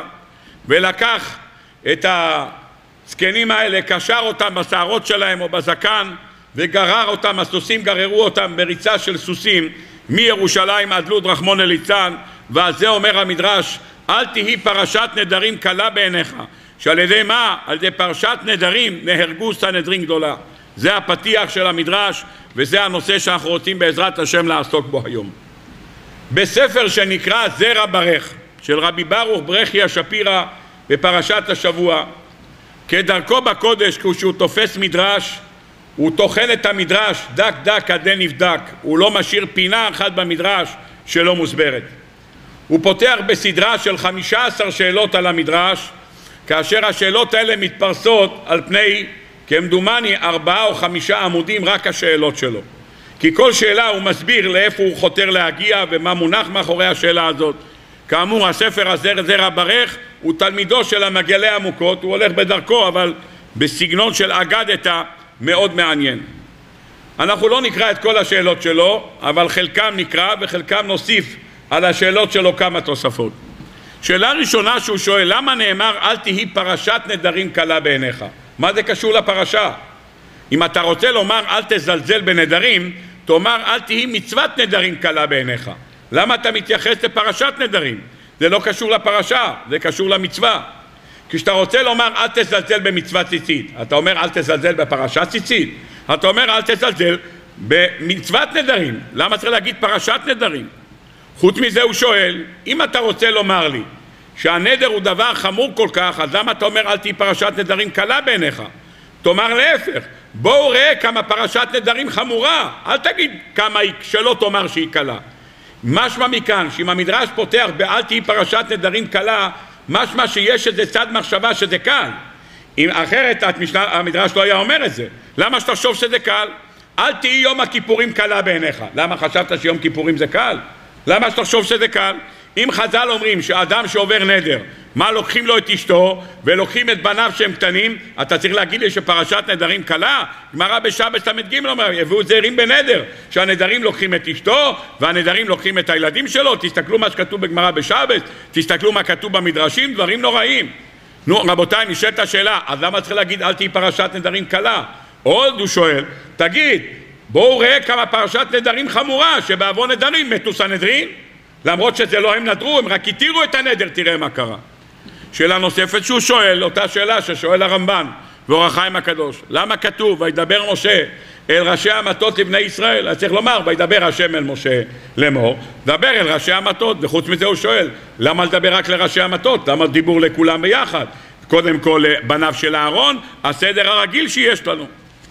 ולקח את הזקנים האלה, קשר אותם בשערות שלהם או בזקן וגרר אותם, הסוסים גררו אותם בריצה של סוסים מירושלים עד לוד, רחמנא ליצלן. ועל זה אומר המדרש אל תהי פרשת נדרים קלה בעיניך, שעל ידי מה? על ידי פרשת נדרים נהרגו סנהדרין גדולה. זה הפתיח של המדרש וזה הנושא שאנחנו רוצים בעזרת השם לעסוק בו היום. בספר שנקרא זרע ברך של רבי ברוך ברכי השפירא בפרשת השבוע, כדרכו בקודש כשהוא תופס מדרש הוא טוחן את המדרש דק דק עד נבדק, הוא לא משאיר פינה אחת במדרש שלא מוסברת. הוא פותח בסדרה של חמישה עשר שאלות על המדרש, כאשר השאלות האלה מתפרסות על פני כמדומני ארבעה או חמישה עמודים, רק השאלות שלו, כי כל שאלה הוא מסביר לאיפה הוא חותר להגיע ומה מונח מאחורי השאלה הזאת. כאמור הספר הזה זרע ברך הוא תלמידו של המגלי עמוקות, הוא הולך בדרכו אבל בסגנון של אגדתא מאוד מעניין. אנחנו לא נקרא את כל השאלות שלו, אבל חלקם נקרא וחלקם נוסיף על השאלות שלו כמה תוספות. שאלה ראשונה שהוא שואל, למה נאמר אל תהי פרשת נדרים קלה בעיניך? מה זה קשור לפרשה? אם אתה רוצה לומר אל תזלזל בנדרים, תאמר אל תהי מצוות נדרים קלה בעיניך. למה אתה מתייחס לפרשת נדרים? זה לא קשור לפרשה, זה קשור למצווה. כשאתה רוצה לומר אל תזלזל במצוות ציצית, אתה אומר אל תזלזל בפרשת ציצית, אתה אומר אל תזלזל במצוות נדרים. למה צריך להגיד פרשת נדרים? חוץ מזה הוא שואל, אם אתה רוצה לומר לי שהנדר הוא דבר חמור כל כך, אז למה אתה אומר אל תהי פרשת נדרים קלה בעיניך? תאמר להפך, בואו ראה כמה פרשת נדרים חמורה, אל תגיד כמה היא, שלא תאמר שהיא קלה. משמע מכאן, שאם המדרש פותח באל תהי פרשת נדרים קלה, משמע שיש איזה צד מחשבה שזה קל. אם אחרת המדרש לא היה אומר את זה. למה שתחשוב שזה קל? אל תהי יום הכיפורים קלה בעיניך. למה חשבת שיום כיפורים זה קל? למה שתחשוב שזה קל? אם חז"ל אומרים שאדם שעובר נדר, מה לוקחים לו את אשתו ולוקחים את בניו שהם קטנים, אתה צריך להגיד לי שפרשת נדרים קלה? גמרא בשבת ל"ג אומר, יביאו זהירים בנדר, שהנדרים לוקחים את אשתו והנדרים לוקחים את הילדים שלו. תסתכלו מה שכתוב בגמרא בשבת, תסתכלו מה כתוב במדרשים, דברים נוראים. נו רבותיי, נשאלת השאלה, אז למה צריך להגיד אל תהי פרשת נדרים קלה? עוד הוא שואל, תגיד, בואו ראה כמה פרשת נדרים חמורה, שבעוון נדרים מתו סנהדרין, למרות שזה לא הם נדרו, הם רק התירו את הנדר, תראה מה קרה. שאלה נוספת שהוא שואל, אותה שאלה ששואל הרמב"ן ואור החיים הקדוש, למה כתוב וידבר משה אל ראשי המטות לבני ישראל? אז צריך לומר וידבר השם אל משה לאמור, דבר אל ראשי המטות. וחוץ מזה הוא שואל, למה לדבר רק לראשי המטות? למה דיבור לכולם ביחד? קודם כל בניו של אהרון, הסדר הרגיל שיש לנו.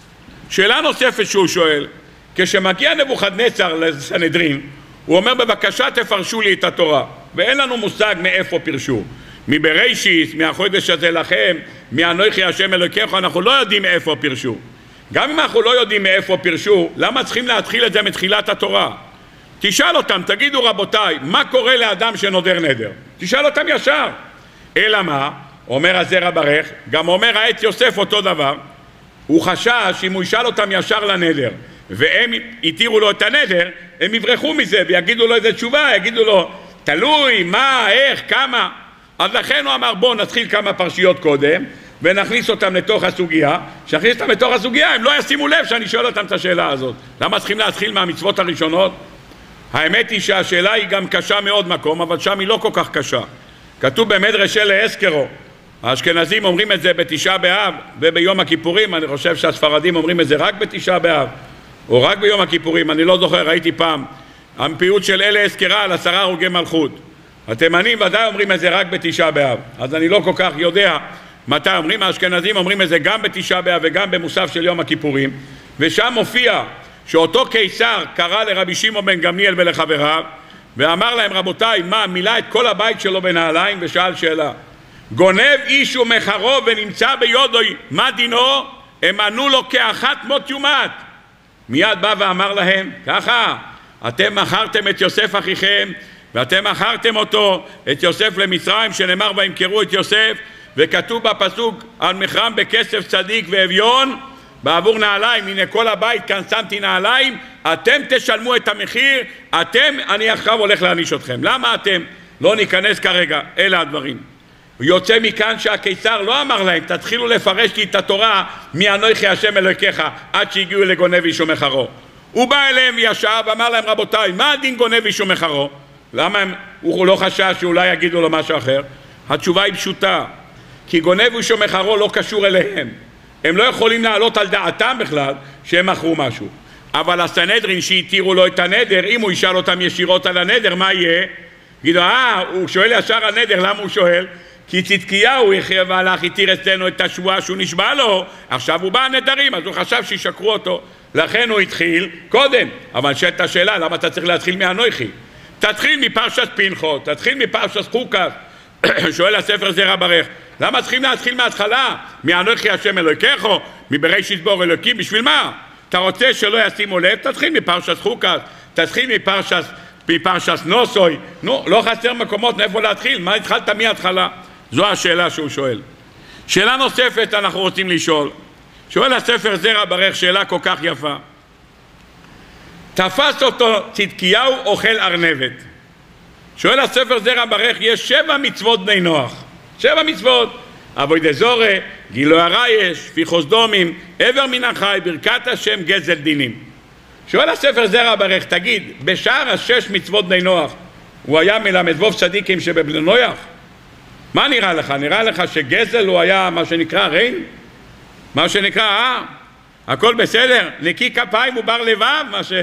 שאלה נוספת שהוא שואל, כשמגיע נבוכדנצר לסנהדרין, הוא אומר בבקשה תפרשו לי את התורה, ואין לנו מושג מאיפה פירשו, מבראשית, מהחודש הזה לכם, מאנוכי השם אלוקיך, אנחנו לא יודעים מאיפה פירשו. גם אם אנחנו לא יודעים מאיפה פירשו, למה צריכים להתחיל את זה מתחילת התורה? תשאל אותם, תגידו רבותיי, מה קורה לאדם שנודר נדר? תשאל אותם ישר. אלא מה? אומר הזרע ברך, גם אומר העץ יוסף אותו דבר, הוא חשש אם הוא ישאל אותם ישר לנדר והם יתירו לו את הנדר, הם יברחו מזה ויגידו לו איזה תשובה, יגידו לו תלוי, מה, איך, כמה. אז לכן הוא אמר בואו נתחיל כמה פרשיות קודם ונכניס אותם לתוך הסוגיה, שנכניס אותם לתוך הסוגיה הם לא ישימו לב שאני שואל אותם את השאלה הזאת. למה צריכים להתחיל מהמצוות הראשונות? האמת היא שהשאלה היא גם קשה מאוד מקום, אבל שם היא לא כל כך קשה. כתוב במדרש אלה אסקרו, האשכנזים אומרים את זה בתשעה באב וביום הכיפורים, אני חושב שהספרדים אומרים את זה רק בתשעה באב או רק ביום הכיפורים, אני לא זוכר, ראיתי פעם הפיוט של אלה אזכרה על עשרה הרוגי מלכות. התימנים ודאי אומרים את זה רק בתשעה באב, אז אני לא כל כך יודע מתי אומרים. האשכנזים אומרים את זה גם בתשעה באב וגם במוסף של יום הכיפורים, ושם מופיע שאותו קיסר קרא לרבי שמעון בן גמליאל ולחבריו ואמר להם רבותיי, מה, מילא את כל הבית שלו בנעליים ושאל שאלה, גונב איש ומחרו ונמצא ביודוי, מה דינו? הם ענו לו כאחת מות יומת. מיד בא ואמר להם ככה, אתם מכרתם את יוסף אחיכם ואתם מכרתם אותו, את יוסף למצרים, שנאמר וימכרו את יוסף, וכתוב בפסוק על מכרם בכסף צדיק ואביון בעבור נעליים, הנה כל הבית כאן שמתי נעליים, אתם תשלמו את המחיר, אתם, אני עכשיו הולך להעניש אתכם. למה אתם? לא ניכנס כרגע, אלה הדברים. יוצא מכאן שהקיסר לא אמר להם תתחילו לפרש לי את התורה מאנוכי השם אלוקיך עד שהגיעו לגונב איש ומחרו. הוא בא אליהם וישב ואמר להם רבותיי, מה הדין גונב איש ומחרו? למה הם, הוא לא חשש שאולי יגידו לו משהו אחר? התשובה היא פשוטה, כי גונב איש ומחרו לא קשור אליהם, הם לא יכולים לעלות על דעתם בכלל שהם מכרו משהו. אבל הסנהדרין שהתירו לו את הנדר, אם הוא ישאל אותם ישירות על הנדר, מה יהיה? יגידו, אה, הוא שואל ישר על נדר, למה הוא שואל? כי צדקיהו החייב והלך התיר אצלנו את השבועה שהוא נשבע לו, עכשיו הוא בא הנדרים, אז הוא חשב שישקרו אותו, לכן הוא התחיל קודם. אבל שאלת השאלה, למה אתה צריך להתחיל מאנוכי? תתחיל מפרשת פנחס, תתחיל מפרשת חוקת. שואל הספר זרע ברך, למה צריכים להתחיל מההתחלה? מאנוכי השם אלוקיך, מבראשית ברא אלוקים, בשביל מה? אתה רוצה שלא ישימו לב? תתחיל מפרשת חוקת, תתחיל מפרשת, מפרשת נוסוי. נו, לא חסר מקומות מאיפה להתחיל, מה התחלת מההתחלה? זו השאלה שהוא שואל. שאלה נוספת אנחנו רוצים לשאול, שואל הספר זרע ברך שאלה כל כך יפה, תפס אותו צדקיהו אוכל ארנבת. שואל הספר זרע ברך, יש שבע מצוות בני נוח, שבע מצוות, עבודת זרה, גילוי עריות, שפיכות דמים, עבר מן החי, ברכת השם, גזל דינים. שואל הספר זרע ברך, תגיד, בשאר השש מצוות בני נוח הוא היה מלמד ווב צדיקים שבבני נוח? מה נראה לך? נראה לך שגזל הוא היה מה שנקרא ריין? מה שנקרא, אה? הכל בסדר? נקי כפיים ובר לבב? מה ש...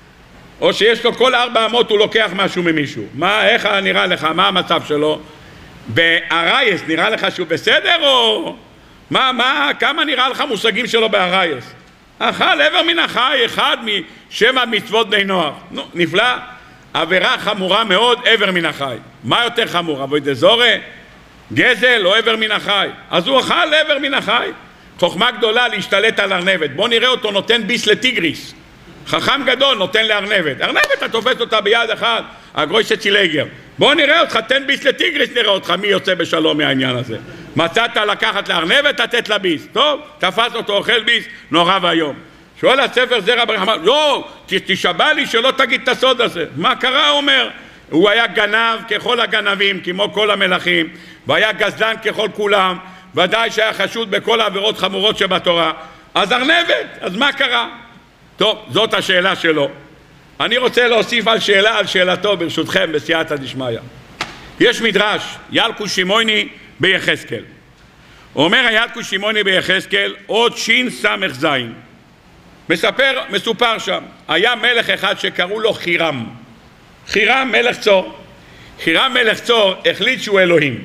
או שיש לו כל ארבע אמות הוא לוקח משהו ממישהו? מה, איך נראה לך? מה המצב שלו? בארייס נראה לך שהוא בסדר או... מה, מה, כמה נראה לך מושגים שלו בארייס? אכל עבר מן החי, אחד משבע מצוות בני נוח. נו, נפלא. עבירה חמורה מאוד, עבר מן החי. מה יותר חמור? אבוי דזורי? גזל או עבר מן החי? אז הוא אכל עבר מן החי. חוכמה גדולה להשתלט על ארנבת. בוא נראה אותו נותן ביס לטיגריס. חכם גדול נותן לארנבת. ארנבת אתה תופס אותה ביד אחד, הגרויסה צילגר. בוא נראה אותך, תן ביס לטיגריס, נראה אותך מי יוצא בשלום מהעניין הזה. מצאת לקחת לארנבת, תתת לה ביס. טוב, תפס אותו אוכל ביס, נורא והיום. שואל הספר זרע ברחמה, לא, תשבע לי שלא תגיד את הסוד הזה. מה קרה? אומר, הוא היה גנב ככל הגנבים, כמו כל המלכים, והיה גזלן ככל כולם, ודאי שהיה חשוד בכל העבירות חמורות שבתורה. אז ארנבת, אז מה קרה? טוב, זאת השאלה שלו. אני רוצה להוסיף על שאלה על שאלתו ברשותכם בסייעתא דשמיא. יש מדרש, ילקוט שמעוני ביחזקאל. אומר הילקוט שמעוני ביחזקאל, עוד שין סמך זין. מספר, מסופר שם, היה מלך אחד שקראו לו חירם. חירם מלך צור. חירם מלך צור החליט שהוא אלוהים.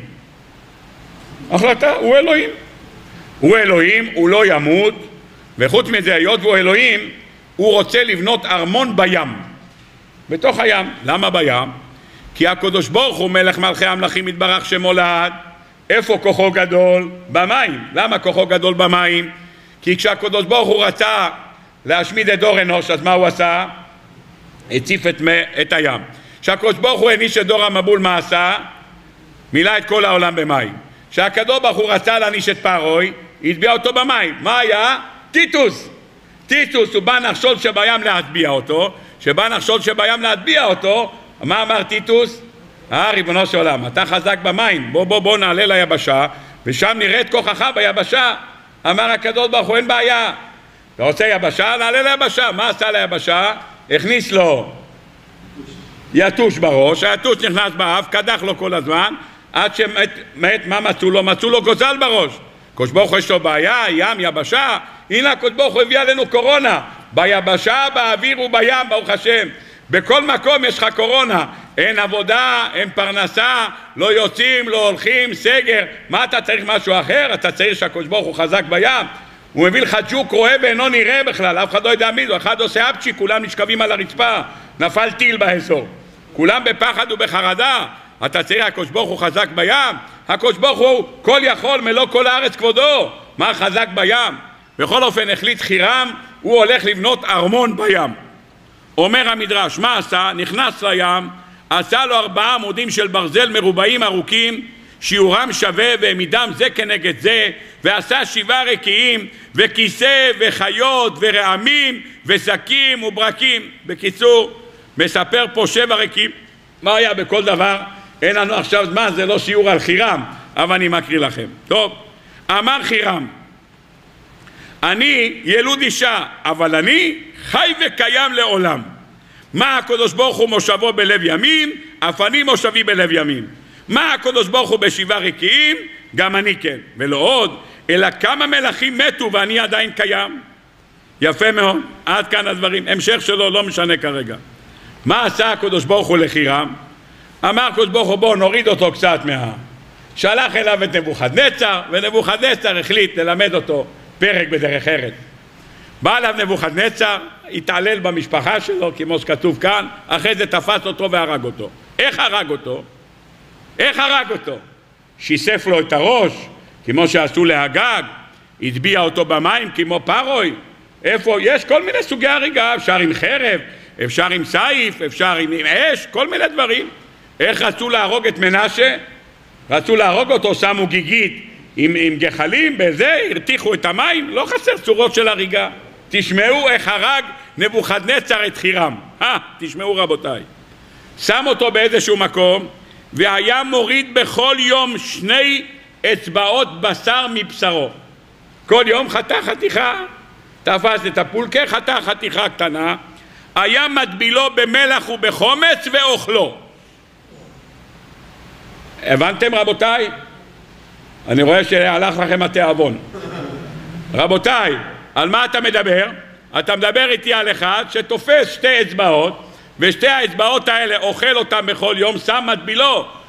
החלטה, הוא אלוהים. הוא אלוהים, הוא לא ימות, וחוץ מזה, היות והוא אלוהים, הוא רוצה לבנות ארמון בים. בתוך הים. למה בים? כי הקדוש ברוך הוא מלך מלכי המלכים יתברך שמולד. איפה כוחו גדול? במים. למה כוחו גדול במים? כי כשהקדוש ברוך הוא רצה להשמיד את דור אנוש, אז מה הוא עשה? הציף את, את הים. כשהקדוש ברוך הוא העניש את דור המבול, מה עשה? מילא את כל העולם במים. כשהקדוש ברוך הוא רצה להעניש את פרעה, הטביע אותו במים. מה היה? טיטוס. טיטוס הוא בא נחשול שבים להטביע אותו. שבא נחשול שבים להטביע אותו, מה אמר טיטוס? אה, ריבונו של עולם, אתה חזק במים, בוא בוא בוא נעלה ליבשה, ושם נראה את כוחך ביבשה. אמר הקדוש ברוך הוא, אין בעיה. אתה רוצה יבשה? נעלה ליבשה. מה עשה ליבשה? הכניס לו יתוש בראש, היתוש נכנס באף, קדח לו כל הזמן, עד שמת, מת, מה מצאו לו? מצאו לו גוזל בראש. הקדוש ברוך הוא יש לו בעיה, ים, יבשה. הנה הקדוש ברוך הוא הביא עלינו קורונה. ביבשה, באוויר ובים, ברוך השם. בכל מקום יש לך קורונה. אין עבודה, אין פרנסה, לא יוצאים, לא הולכים, סגר. מה אתה צריך משהו אחר? אתה צריך שהקדוש ברוך הוא חזק בים. הוא מביא לך ג'וק רואה ואינו נראה בכלל, אף אחד לא יודע מי זו. אחד עושה אפצ'י, כולם נשכבים על הרצפה. נפל טיל באזור. כולם בפחד ובחרדה. אתה צריך הקדוש ברוך הוא חזק בים. הקדוש ברוך הוא כל יכול מלוא כל הארץ כבודו. מה חזק בים? בכל אופן החליט חירם, הוא הולך לבנות ארמון בים. אומר המדרש, מה עשה? נכנס לים, עשה לו ארבעה עמודים של ברזל מרובעים ארוכים, שיעורם שווה והעמידם זה כנגד זה, ועשה שבעה רקיעים, וכיסא וחיות ורעמים ושקים וברקים. בקיצור, מספר פה שבע רקיעים. מה היה בכל דבר? אין לנו עכשיו זמן, זה לא שיעור על חירם, אבל אני מקריא לכם. טוב, אמר חירם, אני ילוד אישה, אבל אני חי וקיים לעולם. מה הקדוש ברוך הוא מושבו בלב ימים? אף אני מושבי בלב ימים. מה הקדוש ברוך הוא בשבעה רקיעים? גם אני כן. ולא עוד, אלא כמה מלכים מתו ואני עדיין קיים. יפה מאוד, עד כאן הדברים. המשך שלו לא משנה כרגע. מה עשה הקדוש ברוך הוא לחירם? אמר הקדוש ברוך הוא, בוא נוריד אותו קצת מה... שלח אליו את נבוכדנצר, ונבוכדנצר החליט ללמד אותו פרק בדרך ארץ. בא אליו נבוכדנצר, התעלל במשפחה שלו, כמו שכתוב כאן, אחרי זה תפס אותו והרג אותו. איך הרג אותו? איך הרג אותו? שיסף לו את הראש, כמו שעשו להגג, הטביע אותו במים כמו פרוי. איפה? יש כל מיני סוגי הריגה, אפשר עם חרב, אפשר עם סייף, אפשר עם, עם אש, כל מיני דברים. איך רצו להרוג את מנשה? רצו להרוג אותו, שמו גיגית עם, עם גחלים, בזה הרתיחו את המים, לא חסר צורות של הריגה. תשמעו איך הרג נבוכדנצר את חירם. אה, תשמעו רבותיי. שם אותו באיזשהו מקום, והיה מוריד בכל יום שני אצבעות בשר מבשרו. כל יום חתך חתיכה, תפס את הפולקה, חתך חתיכה קטנה, היה מטבילו במלח ובחומץ ואוכלו. הבנתם רבותיי? אני רואה שהלך לכם התיאבון. רבותיי, על מה אתה מדבר? אתה מדבר איתי על אחד שתופס שתי אצבעות, ושתי האצבעות האלה אוכל אותם בכל יום, שם מטבילו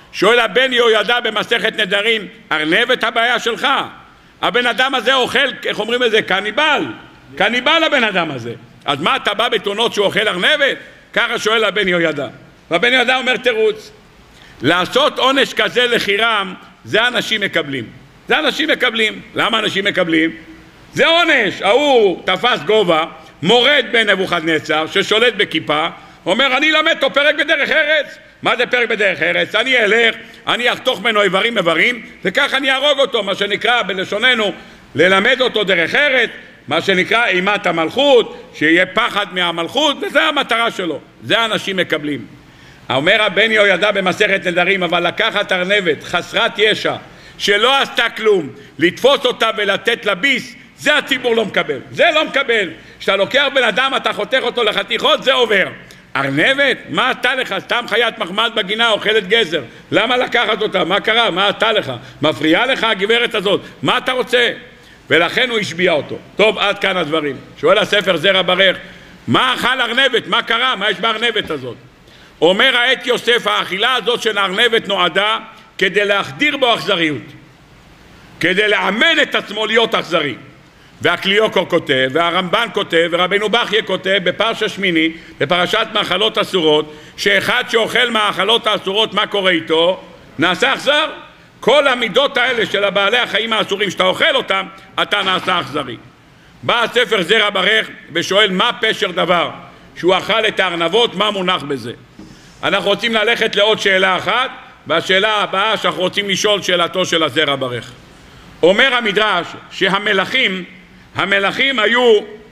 שואל הבן יהוידע במסכת נדרים, ארנבת הבעיה שלך? הבן אדם הזה אוכל, איך אומרים את זה? קניבל. קניבל הבן אדם הזה. אז מה אתה בא בתלונות שהוא אוכל ארנבת? ככה שואל הבן יהוידע. והבן יהוידע אומר תירוץ. לעשות עונש כזה לחירם, זה אנשים מקבלים. זה אנשים מקבלים. למה אנשים מקבלים? זה עונש. ההוא תפס גובה, מורד בן נבוכדנצר, ששולט בכיפה, אומר אני למד אותו פרק בדרך ארץ. מה זה פרק בדרך ארץ? אני אלך, אני אחתוך ממנו איברים איברים, וכך אני ארוג אותו, מה שנקרא בלשוננו, ללמד אותו דרך ארץ, מה שנקרא אימת המלכות, שיהיה פחד מהמלכות, וזה המטרה שלו. זה האנשים מקבלים. אומר הבן יהוידע במסכת נדרים, אבל לקחת ארנבת חסרת ישע, שלא עשתה כלום, לתפוס אותה ולתת לה ביס, זה הציבור לא מקבל. זה לא מקבל. כשאתה לוקח בן אדם, אתה חותך אותו לחתיכות, זה עובר. ארנבת? מה עתה לך? סתם חיית מחמד בגינה, אוכלת גזר. למה לקחת אותה? מה קרה? מה עתה לך? מפריעה לך הגברת הזאת? מה אתה רוצה? ולכן הוא השביע אותו. טוב, עד כאן הדברים. שואל הספר זרע ברך, מה אכל ארנבת? מה קרה? מה יש בארנבת הזאת? אומר העת יוסף, האכילה הזאת של הארנבת נועדה כדי להחדיר בו אכזריות, כדי לאמן את עצמו להיות אכזרי. והקליוקור כותב, והרמב"ן כותב, ורבנו בכיה כותב בפרשה שמיני, בפרשת מאכלות אסורות, שאחד שאוכל מאכלות האסורות, מה קורה איתו? נעשה אכזר. כל המידות האלה של הבעלי החיים האסורים, שאתה אוכל אותם, אתה נעשה אכזרי. בא הספר זרע ברך ושואל מה פשר דבר, שהוא אכל את הארנבות, מה מונח בזה? אנחנו רוצים ללכת לעוד שאלה אחת, והשאלה הבאה שאנחנו רוצים לשאול שאלתו של הזרע ברך. אומר המדרש שהמלכים, המלכים היו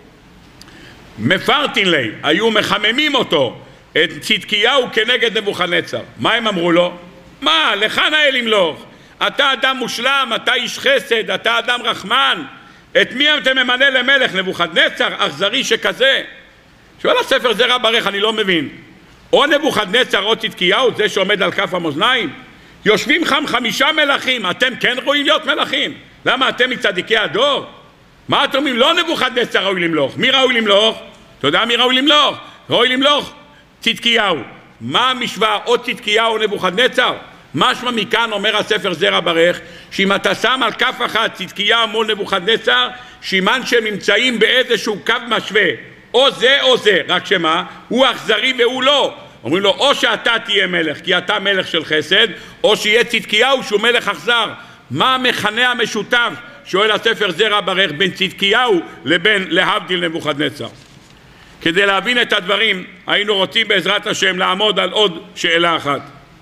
מפרטין לי, היו מחממים אותו, את צדקיהו כנגד נבוכדנצר. מה הם אמרו לו? מה, לך נאה למלוך? אתה אדם מושלם, אתה איש חסד, אתה אדם רחמן. את מי אתה ממנה למלך? נבוכדנצר, אכזרי שכזה? שואל הספר זרע ברך, אני לא מבין. או נבוכדנצר או צדקיהו, זה שעומד על כף המאזניים? יושבים חם חמישה מלכים, אתם כן ראויים להיות מלכים? למה אתם מצדיקי הדור? מה אתם אומרים? לא נבוכדנצר ראוי למלוך. מי ראוי למלוך? אתה יודע מי ראוי למלוך? ראוי למלוך צדקיהו. מה המשוואה? או צדקיהו או נבוכדנצר? משמע מכאן אומר הספר זרע ברך, שאם אתה שם על כף אחת צדקיהו מול נבוכדנצר, שימן שהם נמצאים באיזשהו קו משווה, או זה או זה, רק שמה? הוא אכזרי והוא לא. אומרים לו, או שאתה תהיה מלך, כי אתה מלך של חסד, או שיהיה צדקיהו שהוא מלך אכזר. מה המכנה המשותף, שואל הספר זרע ברך, בין צדקיהו לבין להבדיל נבוכדנצר? כדי להבין את הדברים, היינו רוצים בעזרת השם לעמוד על עוד שאלה אחת.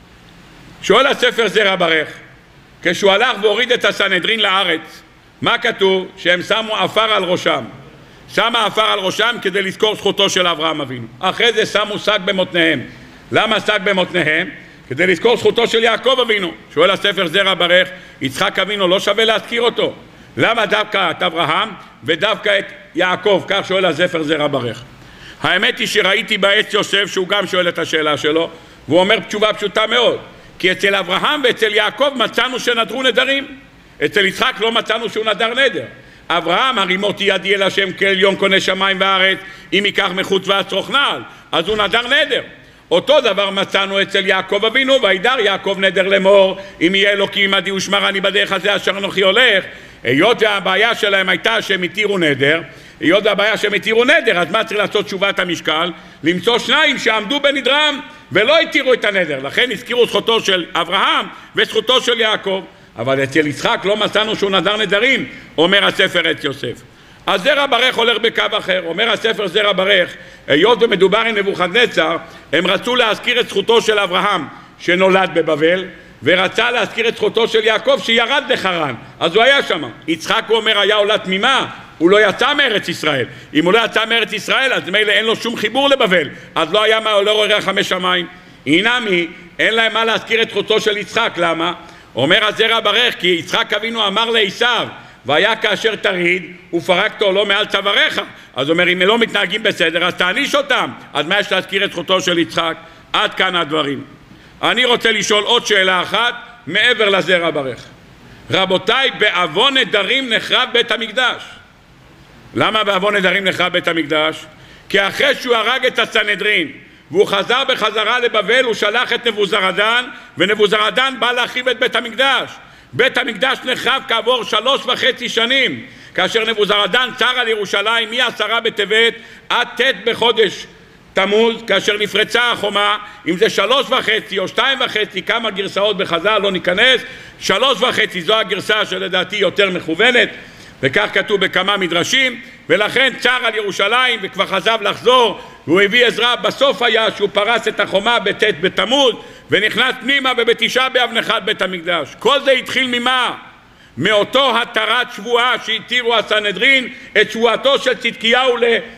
שואל הספר זרע ברך, כשהוא הלך והוריד את הסנהדרין לארץ, מה כתוב? שהם שמו עפר על ראשם. שמה עפר על ראשם כדי לזכור זכותו של אברהם אבינו. אחרי זה שמו שק במותניהם. למה שק במותניהם? כדי לזכור זכותו של יעקב אבינו. שואל הספר זרע ברך, יצחק אבינו לא שווה להזכיר אותו. למה דווקא את אברהם ודווקא את יעקב? כך שואל הספר זרע ברך. האמת היא שראיתי בעץ יוסף שהוא גם שואל את השאלה שלו, והוא אומר תשובה פשוטה מאוד. כי אצל אברהם ואצל יעקב מצאנו שנדרו נדרים. אצל יצחק לא מצאנו שהוא נדר נדר. אברהם, הרימותי ידי אל השם כעליון קונה שמיים וארץ, אם ייקח מחוץ ואצרוך נעל, אז הוא נדר נדר. אותו דבר מצאנו אצל יעקב אבינו, וידר יעקב נדר לאמור, אם יהיה אלוקים עמדי ושמרני בדרך הזה אשר אנוכי הולך. היות והבעיה שלהם הייתה שהם התירו נדר, היות והבעיה שהם התירו נדר, אז מה צריך לעשות תשובת המשקל? למצוא שניים שעמדו בנדרם ולא התירו את הנדר. לכן הזכירו זכותו של אברהם וזכותו של יעקב. אבל אצל יצחק לא מצאנו שהוא נדר נדרים, אומר הספר עץ יוסף. אז זרע ברך הולך בקו אחר. אומר הספר זרע ברך, היות ומדובר עם נבוכדנצר, הם רצו להזכיר את זכותו של אברהם שנולד בבבל, ורצה להזכיר את זכותו של יעקב שירד לחרן, אז הוא היה שם. יצחק, הוא אומר, היה עולה תמימה, הוא לא יצא מארץ ישראל. אם הוא לא יצא מארץ ישראל, אז מילא אין לו שום חיבור לבבל, אז לא היה מה, לא רואה חמש שמיים. אינמי, אין להם מה להזכיר את זכותו של יצחק. למה? אומר הזרע ברך, כי יצחק אבינו אמר לעשיו, והיה כאשר תריד ופרקתו לא מעל צוואריך. אז אומר, אם הם לא מתנהגים בסדר אז תעניש אותם. אז מה יש להזכיר את זכותו של יצחק? עד כאן הדברים. אני רוצה לשאול עוד שאלה אחת מעבר לזרע ברך. רבותיי, בעוון נדרים נחרב בית המקדש. למה בעוון נדרים נחרב בית המקדש? כי אחרי שהוא הרג את הסנהדרין והוא חזר בחזרה לבבל, הוא שלח את נבוזרדן, ונבוזרדן בא להחריב את בית המקדש. בית המקדש נחרב כעבור שלוש וחצי שנים, כאשר נבוזרדן צר על ירושלים מעשרה בטבת עד ט' בחודש תמוז, כאשר נפרצה החומה. אם זה שלוש וחצי או שתיים וחצי, כמה גרסאות בחז"ל, לא ניכנס, שלוש וחצי זו הגרסה שלדעתי יותר מכוונת, וכך כתוב בכמה מדרשים. ולכן צר על ירושלים וכבר חזב לחזור, והוא הביא עזרה. בסוף היה שהוא פרס את החומה בט' בתמוז ונכנס פנימה, ובתשעה באב נחת בית המקדש. כל זה התחיל ממה? מאותו התרת שבועה שהתירו הסנהדרין, את שבועתו של צדקיהו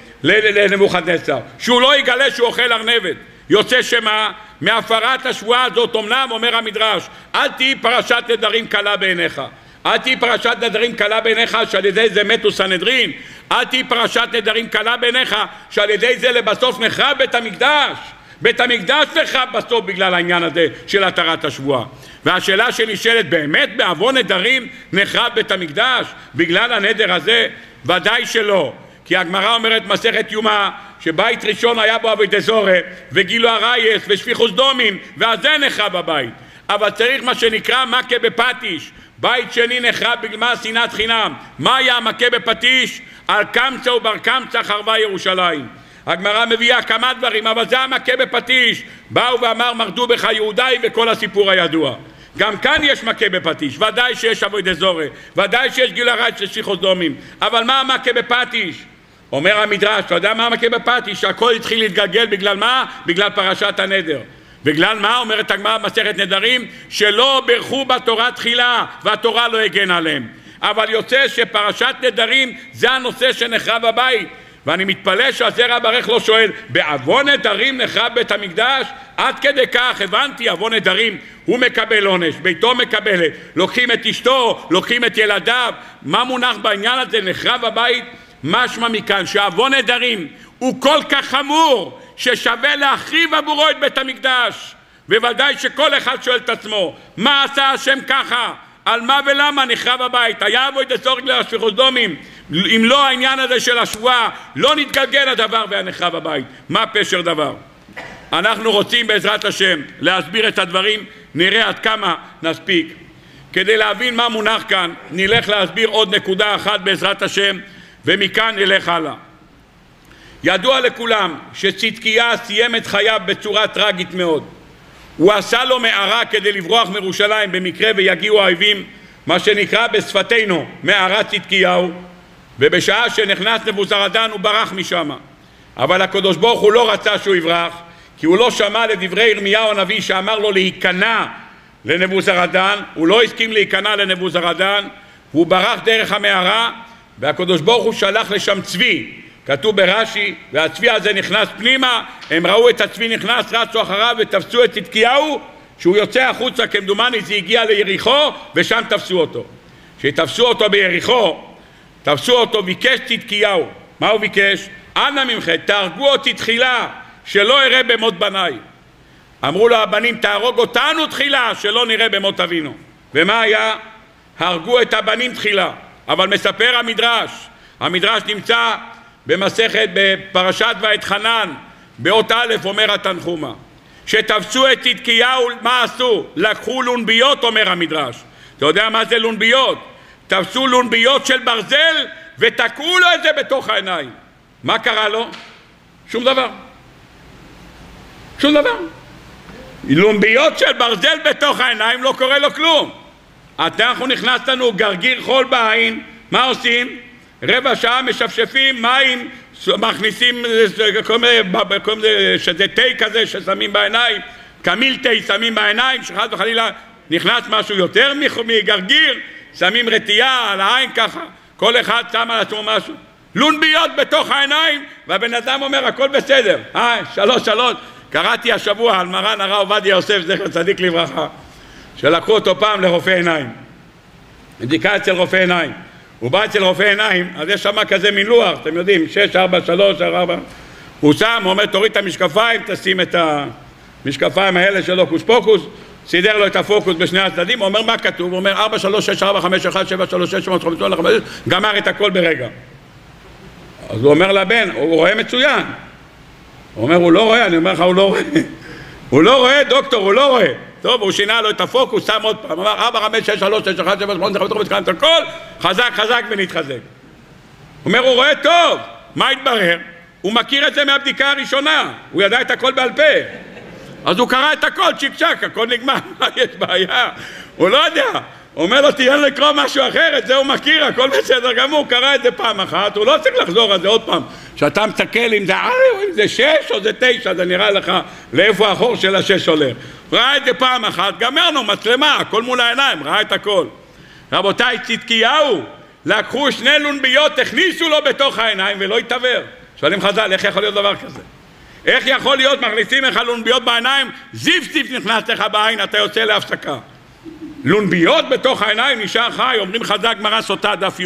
לנבוכדנצר, שהוא לא יגלה שהוא אוכל ארנבת. יוצא שמה? מהפרת השבועה הזאת אמנם אומר המדרש, אל תהי פרשת נדרים קלה בעיניך, אל תהי פרשת נדרים קלה בעיניך שעל ידי זה מתו סנהדרין, אל תהי פרשת נדרים קלה בעיניך שעל ידי זה לבסוף נחרב בית המקדש. בית המקדש נחרב בסוף בגלל העניין הזה של התרת השבועה. והשאלה שנשאלת, באמת בעוון נדרים נחרב בית המקדש בגלל הנדר הזה? ודאי שלא. כי הגמרא אומרת מסכת יומא שבית ראשון היה בו עבודת זרה וגילו הרייס ושפיכות דמים, ועל זה נחרב הבית. אבל צריך מה שנקרא מכה בפטיש. בית שני נחרב בגלל שנאת חינם. מה היה המכה בפטיש? על קמצא ובר קמצא חרבה ירושלים. הגמרא מביאה כמה דברים, אבל זה המכה בפטיש. באו ואמר מרדו בך יהודאי וכל הסיפור הידוע. גם כאן יש מכה בפטיש, ודאי שיש עבודת זרה, ודאי שיש גיל הרייס ושפיכות דמים, אבל מה המכה בפטיש? אומר המדרש, אתה יודע מה המכה בפטיש? שהכל התחיל להתגלגל בגלל מה? בגלל פרשת הנדר. בגלל מה? אומרת הגמרא במסכת נדרים, שלא ברכו בתורה תחילה והתורה לא הגן עליהם. אבל יוצא שפרשת נדרים זה הנושא שנחרב הבית. ואני מתפלא שהזרע ברך לא שואל, בעוון נדרים נחרב בית המקדש? עד כדי כך הבנתי, עוון נדרים הוא מקבל עונש, ביתו מקבלת, לוקחים את אשתו, לוקחים את ילדיו. מה מונח בעניין הזה? נחרב הבית. משמע מכאן שעוון נדרים הוא כל כך חמור ששווה להחריב עבורו את בית המקדש. וודאי שכל אחד שואל את עצמו, מה עשה השם ככה? על מה ולמה נחרב הבית? היה עבודת זרה בגלל שפיכות דמים? אם לא העניין הזה של השבועה, לא נתגלגל הדבר והנחרב הבית. מה פשר דבר? אנחנו רוצים בעזרת השם להסביר את הדברים, נראה עד כמה נספיק. כדי להבין מה מונח כאן, נלך להסביר עוד נקודה אחת בעזרת השם, ומכאן נלך הלאה. ידוע לכולם שצדקיה סיים את חייו בצורה טרגית מאוד. הוא עשה לו מערה כדי לברוח מירושלים במקרה ויגיעו האויבים, מה שנקרא בשפתנו מערת צדקיהו, ובשעה שנכנס נבוזרדן הוא ברח משם. אבל הקדוש ברוך הוא לא רצה שהוא יברח, כי הוא לא שמע לדברי ירמיהו הנביא שאמר לו להיכנע לנבוזרדן. הוא לא הסכים להיכנע לנבוזרדן, הוא ברח דרך המערה, והקדוש ברוך הוא שלח לשם צבי. כתוב ברש"י, והצבי הזה נכנס פנימה, הם ראו את הצבי נכנס, רצו אחריו ותפסו את צדקיהו. שהוא יוצא החוצה, כמדומני זה הגיע ליריחו, ושם תפסו אותו. כשתפסו אותו ביריחו, תפסו אותו, ביקש צדקיהו. מה הוא ביקש? אנא ממכם, תהרגו אותי תחילה, שלא אראה במות בניי. אמרו לו הבנים, תהרוג אותנו תחילה, שלא נראה במות אבינו. ומה היה? הרגו את הבנים תחילה. אבל מספר המדרש, המדרש נמצא במסכת בפרשת ואתחנן, באות א', אומר התנחומה, שתפסו את צדקיהו, מה עשו? לקחו לונביות, אומר המדרש. אתה יודע מה זה לונביות? תפסו לונביות של ברזל ותקעו לו את זה בתוך העיניים. מה קרה לו? שום דבר. שום דבר. לונביות של ברזל בתוך העיניים, לא קורה לו כלום. אנחנו נכנס לנו גרגיר חול בעין, מה עושים? רבע שעה משפשפים מים, מכניסים שזה תה כזה ששמים בעיניים, קמיל תה שמים בעיניים, שחד וחלילה נכנס משהו יותר מגרגיר, שמים רטייה על העין ככה, כל אחד שם על עצמו משהו, לונביות בתוך העיניים, והבן אדם אומר הכל בסדר. אה, שלוש שלוש. קראתי השבוע על מרן הרב עובדיה יוסף זכר צדיק לברכה, שלקחו אותו פעם לרופא עיניים, בדיקה אצל רופא עיניים. הוא בא אצל רופא עיניים, אז יש שם כזה מילוח, אתם יודעים, שש, ארבע, שלוש, ארבע. הוא שם, הוא אומר, תוריד את המשקפיים, תשים את המשקפיים האלה שלו, קוש פוקוס, סידר לו את הפוקוס בשני הצדדים. הוא אומר, מה כתוב? הוא אומר, ארבע, שלוש, שש, ארבע, חמש, אחת, שבע, שלוש, שש, שמונה, חמש, חמש, גמר את הכל ברגע. אז הוא אומר לבן, הוא רואה מצוין. הוא אומר, הוא לא רואה, אני אומר לך, הוא לא רואה. הוא לא רואה, דוקטור, הוא לא רואה. טוב, הוא שינה לו את הפוקוס, שם עוד פעם, אמר, ארבע, חמש, שש, שלוש, שש, אחת, שבע, שמונה, תשע, תשע, תשע, הכל, חזק, חזק ונתחזק. הוא אומר, הוא רואה טוב. מה התברר? הוא מכיר את זה מהבדיקה הראשונה. הוא ידע את הכל בעל פה. אז הוא קרא את הכל, צ'יק צ'ק, הכל נגמר. מה יש בעיה? הוא לא יודע. הוא אומר לו, תהיה לקרוא משהו אחר, את זה הוא מכיר, הכל בסדר גמור, הוא קרא את זה פעם אחת, הוא לא צריך לחזור על זה עוד פעם. כשאתה מסתכל אם זה, אם זה שש או זה תשע, זה נראה לך לאיפה החור של השש הולך. ראה את זה פעם אחת, גמרנו, מצלמה, הכל מול העיניים, ראה את הכל. רבותיי, צדקיהו, לקחו שני לונביות, הכניסו לו בתוך העיניים ולא התעבר. שואלים חז"ל, איך יכול להיות דבר כזה? איך יכול להיות, מכניסים לך לונביות בעיניים, זיף זיף נכנס לך בעין, אתה יוצא להפסקה. לונביות בתוך העיניים נשאר חי, אומרים חז"ל גמרא סוטה דף י'.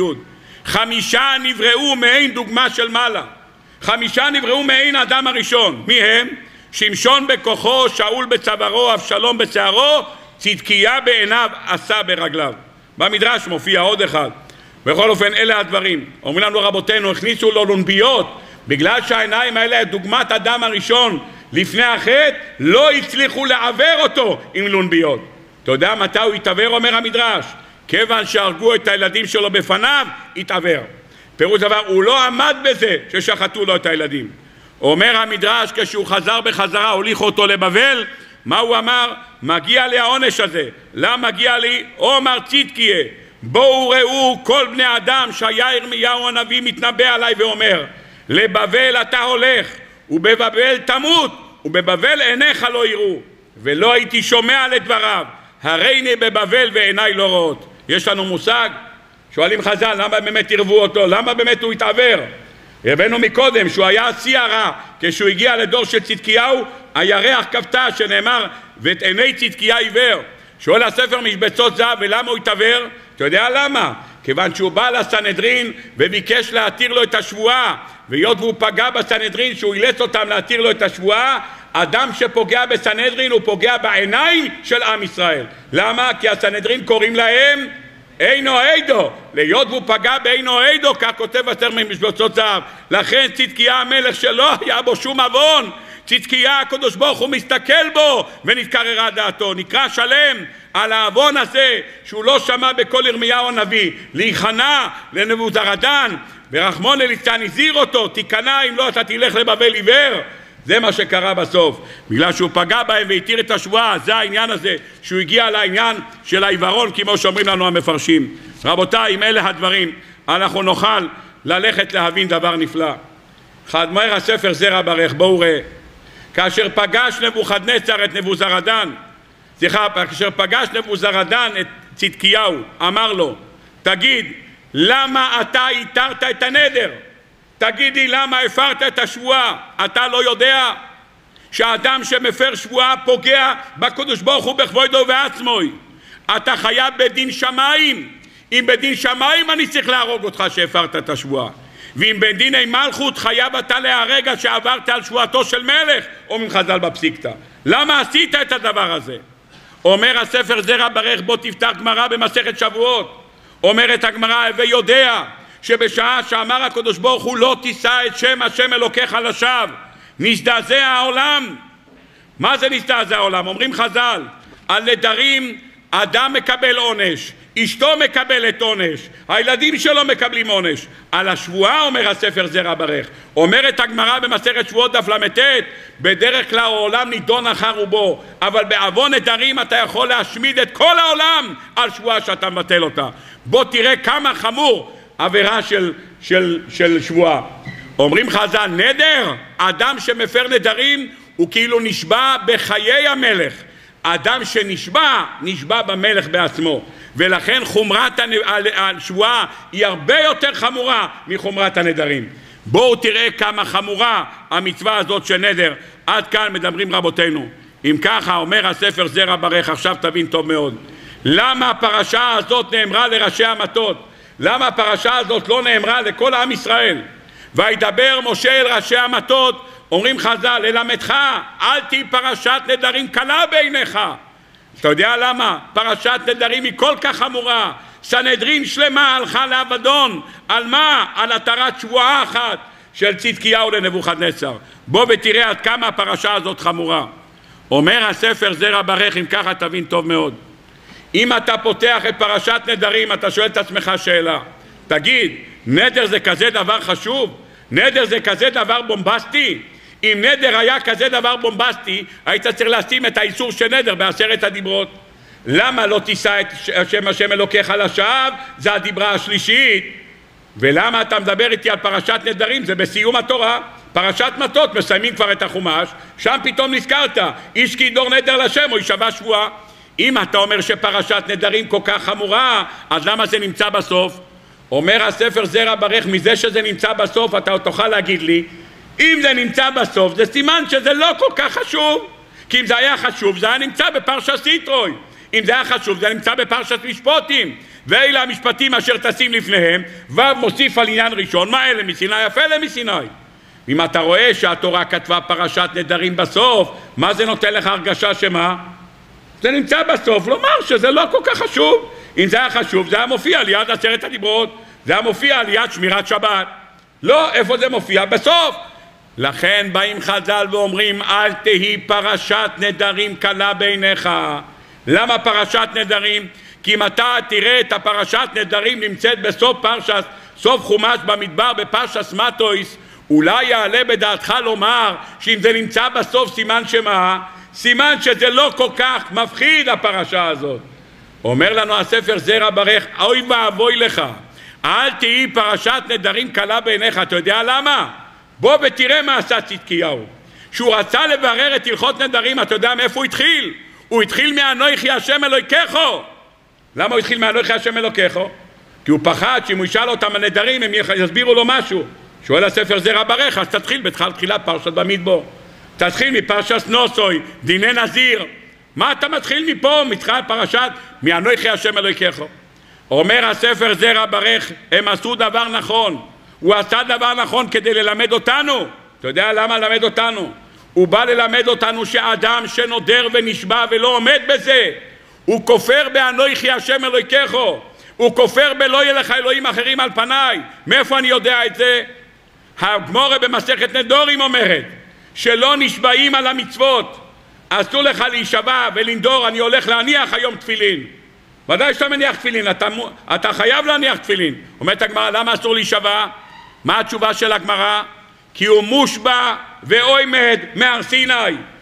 חמישה נבראו מעין דוגמה של מעלה. חמישה נבראו מעין האדם הראשון. מי הם? שמשון בכוחו, שאול בצווארו, אבשלום בשערו, צדקיה בעיניו, עשה ברגליו. במדרש מופיע עוד אחד. בכל אופן אלה הדברים. אומרים לנו רבותינו, הכניסו לו לונביות, בגלל שהעיניים האלה דוגמת אדם הראשון לפני החטא, לא הצליחו לעבר אותו עם לונביות. אתה יודע מתי הוא התעבר, אומר המדרש? כיוון שהרגו את הילדים שלו בפניו, התעבר. פירוש דבר, הוא לא עמד בזה ששחטו לו את הילדים. אומר המדרש, כשהוא חזר בחזרה, הוליך אותו לבבל, מה הוא אמר? מגיע לי העונש הזה. למה מגיע לי? אומר צדקיה, בואו ראו כל בני אדם שהיה ירמיהו הנביא מתנבא עליי ואומר, לבבל אתה הולך, ובבבל תמות, ובבבל עיניך לא יראו. ולא הייתי שומע לדבריו, הריני בבבל ועיניי לא רואות. יש לנו מושג? שואלים חז"ל, למה באמת ערבו אותו? למה באמת הוא התעבר? הבאנו מקודם שהוא היה שיא הרע, כשהוא הגיע לדור של צדקיהו, הירח כבתה שנאמר, ואת עיני צדקיה עיוור. שואל הספר משבצות זהב, ולמה הוא התעבר? אתה יודע למה? כיוון שהוא בא לסנהדרין וביקש להתיר לו את השבועה, והיות והוא פגע בסנהדרין, שהוא אילץ אותם להתיר לו את השבועה, אדם שפוגע בסנהדרין הוא פוגע בעיניים של עם ישראל. למה? כי הסנהדרין קוראים להם אינו עדו, להיות והוא פגע באינו עדו, כך כותב הספר משבצות זהב. לכן צדקיה המלך שלא היה בו שום עוון, צדקיה הקדוש ברוך הוא מסתכל בו ונתקררה דעתו. נקרא שלם על העוון הזה שהוא לא שמע בקול ירמיהו הנביא להיכנע לנבוזראדן, ורחמנא ליצלן הזהיר אותו, תיכנע אם לא אתה תלך לבבל עיוור. זה מה שקרה בסוף, בגלל שהוא פגע בהם והתיר את השבועה. זה העניין הזה שהוא הגיע לעניין של העיוורון, כמו שאומרים לנו המפרשים. רבותיי, עם אלה הדברים אנחנו נוכל ללכת להבין דבר נפלא. אומר הספר זרע ברך, בואו ראה, כאשר פגש נבוכדנצר את נבוזראדן, סליחה, כאשר פגש נבוזראדן את צדקיהו, אמר לו, תגיד, למה אתה התרת את הנדר? תגידי, למה הפרת את השבועה? אתה לא יודע שהאדם שמפר שבועה פוגע בקדוש ברוך הוא בכבודו ובעצמוי. אתה חייב בדין שמיים. אם בדין שמיים אני צריך להרוג אותך שהפרת את השבועה, ואם בדיני מלכות חייב אתה להרג על שעברת על שבועתו של מלך, אומרים חז"ל בפסיקתא. למה עשית את הדבר הזה? אומר הספר זרע ברך, בוא תפתח גמרא במסכת שבועות. אומרת הגמרא, הווי יודע שבשעה שאמר הקדוש ברוך הוא לא תישא את שם השם אלוקיך לשווא, נזדעזע העולם. מה זה נזדעזע העולם? אומרים חז"ל, על נדרים אדם מקבל עונש, אשתו מקבלת עונש, הילדים שלו מקבלים עונש. על השבועה, אומר הספר זרע ברך, אומרת הגמרא במסכת שבועות דף למ"ט, בדרך כלל העולם נידון אחר רובו, אבל בעוון נדרים אתה יכול להשמיד את כל העולם על שבועה שאתה מבטל אותה. בוא תראה כמה חמור עבירה של, של, של שבועה. אומרים חז"ל, נדר, אדם שמפר נדרים הוא כאילו נשבע בחיי המלך. אדם שנשבע, נשבע במלך בעצמו, ולכן חומרת השבועה היא הרבה יותר חמורה מחומרת הנדרים. בואו תראה כמה חמורה המצווה הזאת של נדר. עד כאן מדברים רבותינו. אם ככה אומר הספר זרע ברך, עכשיו תבין טוב מאוד למה הפרשה הזאת נאמרה לראשי המטות. למה הפרשה הזאת לא נאמרה לכל עם ישראל? וידבר משה אל ראשי המטות, אומרים חז"ל, ללמדך, אל תהי פרשת נדרים קלה בעיניך. אתה יודע למה? פרשת נדרים היא כל כך חמורה. סנהדרין שלמה הלכה לאבדון. על מה? על התרת שבועה אחת. של צדקיהו לנבוכדנצר. בוא ותראה עד כמה הפרשה הזאת חמורה. אומר הספר זרע ברך, אם ככה תבין טוב מאוד. אם אתה פותח את פרשת נדרים, אתה שואל את עצמך שאלה. תגיד, נדר זה כזה דבר חשוב? נדר זה כזה דבר בומבסטי? אם נדר היה כזה דבר בומבסטי, היית צריך לשים את האיסור של נדר בעשרת הדיברות. למה לא תישא את השם השם אלוקיך לשווא? זה הדיברה השלישית. ולמה אתה מדבר איתי על פרשת נדרים? זה בסיום התורה. פרשת מטות, מסיימים כבר את החומש, שם פתאום נזכרת, איש כי ידור נדר לשם או יישבע שבועה. אם אתה אומר שפרשת נדרים כל כך חמורה, אז למה זה נמצא בסוף? אומר הספר זרע ברך, מזה שזה נמצא בסוף אתה תוכל להגיד לי, אם זה נמצא בסוף זה סימן שזה לא כל כך חשוב, כי אם זה היה חשוב זה היה נמצא בפרשת יתרו, אם זה היה חשוב זה נמצא בפרשת משפטים, ואלה המשפטים אשר תשים לפניהם, ומוסיף על עניין ראשון, מה אלה מסיני? יפה אלה מסיני. אם אתה רואה שהתורה כתבה פרשת נדרים בסוף, מה זה נותן לך הרגשה שמה? זה נמצא בסוף, לומר שזה לא כל כך חשוב. אם זה היה חשוב, זה היה מופיע ליד עשרת הדיברות, זה היה מופיע ליד שמירת שבת. לא, איפה זה מופיע? בסוף. לכן באים חז"ל ואומרים, אל תהי פרשת נדרים קלה בעיניך. למה פרשת נדרים? כי אם אתה תראה את הפרשת נדרים נמצאת בסוף פרשת, סוף חומש במדבר בפרשת מטויס, אולי יעלה בדעתך לומר שאם זה נמצא בסוף סימן שמה? סימן שזה לא כל כך מפחיד הפרשה הזאת. אומר לנו הספר זרע ברך, אוי ואבוי לך, אל תהי פרשת נדרים קלה בעיניך. אתה יודע למה? בוא ותראה מה עשה צדקיהו. שהוא רצה לברר את הלכות נדרים, אתה יודע מאיפה הוא התחיל? הוא התחיל מאנוכי השם אלוהיכךו. למה הוא התחיל מאנוכי השם אלוהיכךו? כי הוא פחד שאם הוא ישאל אותם הנדרים הם יסבירו לו משהו. שואל הספר זרע ברך, אז תתחיל בתחילת תחילת פרשת במדבר. תתחיל מפרשת נוסוי, דיני נזיר. מה אתה מתחיל מפה? מתחילת פרשת מאנוכי השם אלוהיכךו. אומר הספר זרע ברך, הם עשו דבר נכון. הוא עשה דבר נכון כדי ללמד אותנו. אתה יודע למה ללמד אותנו? הוא בא ללמד אותנו שאדם שנודר ונשבע ולא עומד בזה, הוא כופר באנוכי השם אלוהיכךו. הוא כופר בלא יהיה לך אלוהים אחרים על פניי. מאיפה אני יודע את זה? הגמורה במסכת נדורים אומרת שלא נשבעים על המצוות. אסור לך להישבע ולנדור, אני הולך להניח היום תפילין. ודאי שאתה מניח תפילין, אתה, אתה חייב להניח תפילין. אומרת הגמרא, למה אסור להישבע? מה התשובה של הגמרא? כי הוא מושבע ועומד מהר סיני.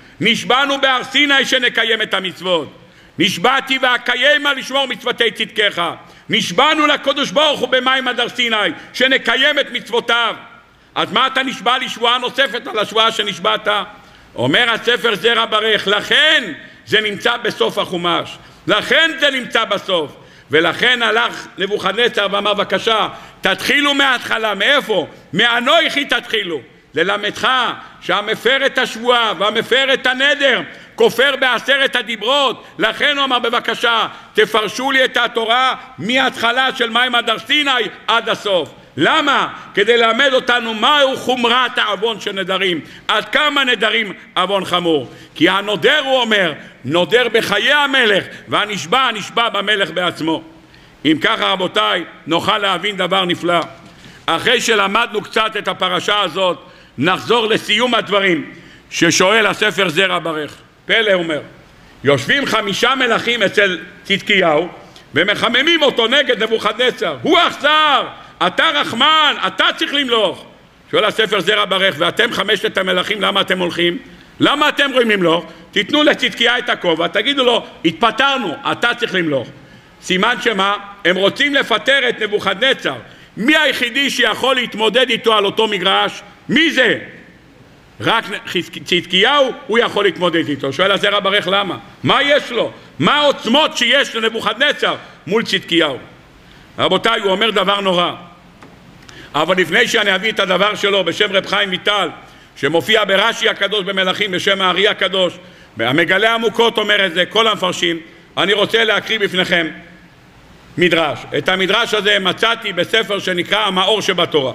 נשבענו בהר סיני שנקיים את המצוות. נשבעתי ואקיימה לשמור מצוותי צדקך. נשבענו לקדוש ברוך הוא במים עד הר סיני שנקיים את מצוותיו. אז מה אתה נשבע לי שבועה נוספת על השבועה שנשבעת? אומר הספר זרע ברך, לכן זה נמצא בסוף החומש, לכן זה נמצא בסוף. ולכן הלך נבוכדנצר ואמר בבקשה תתחילו מההתחלה. מאיפה? מאנוכי תתחילו. ללמדך שהמפר את השבועה והמפר את הנדר כופר בעשרת הדיברות. לכן הוא אמר בבקשה תפרשו לי את התורה מההתחלה של מים עד הר סיני עד הסוף. למה? כדי ללמד אותנו מהו חומרת העוון של נדרים, עד כמה נדרים עוון חמור. כי הנודר, הוא אומר, נודר בחיי המלך, והנשבע נשבע במלך בעצמו. אם ככה רבותיי נוכל להבין דבר נפלא. אחרי שלמדנו קצת את הפרשה הזאת, נחזור לסיום הדברים ששואל הספר זרע ברך. פלא אומר, יושבים חמישה מלכים אצל צדקיהו ומחממים אותו נגד נבוכדנצר. הוא אכזר, אתה רחמן, אתה צריך למלוך. שואל הספר זרע ברך, ואתם חמשת המלכים למה אתם הולכים? למה אתם רואים למלוך? תיתנו לצדקיה את הכובע, תגידו לו התפטרנו, אתה צריך למלוך. סימן שמה? הם רוצים לפטר את נבוכדנצר. מי היחידי שיכול להתמודד איתו על אותו מגרש? מי זה? רק צדקיהו הוא יכול להתמודד איתו. שואל הזרע ברך למה? מה יש לו? מה העוצמות שיש לנבוכדנצר מול צדקיהו? רבותיי, הוא אומר דבר נורא. אבל לפני שאני אביא את הדבר שלו בשם רב חיים ויטל, שמופיע ברש"י הקדוש במלכים בשם הארי הקדוש, המגלה עמוקות אומר את זה, כל המפרשים, אני רוצה להקריא בפניכם מדרש. את המדרש הזה מצאתי בספר שנקרא המאור שבתורה.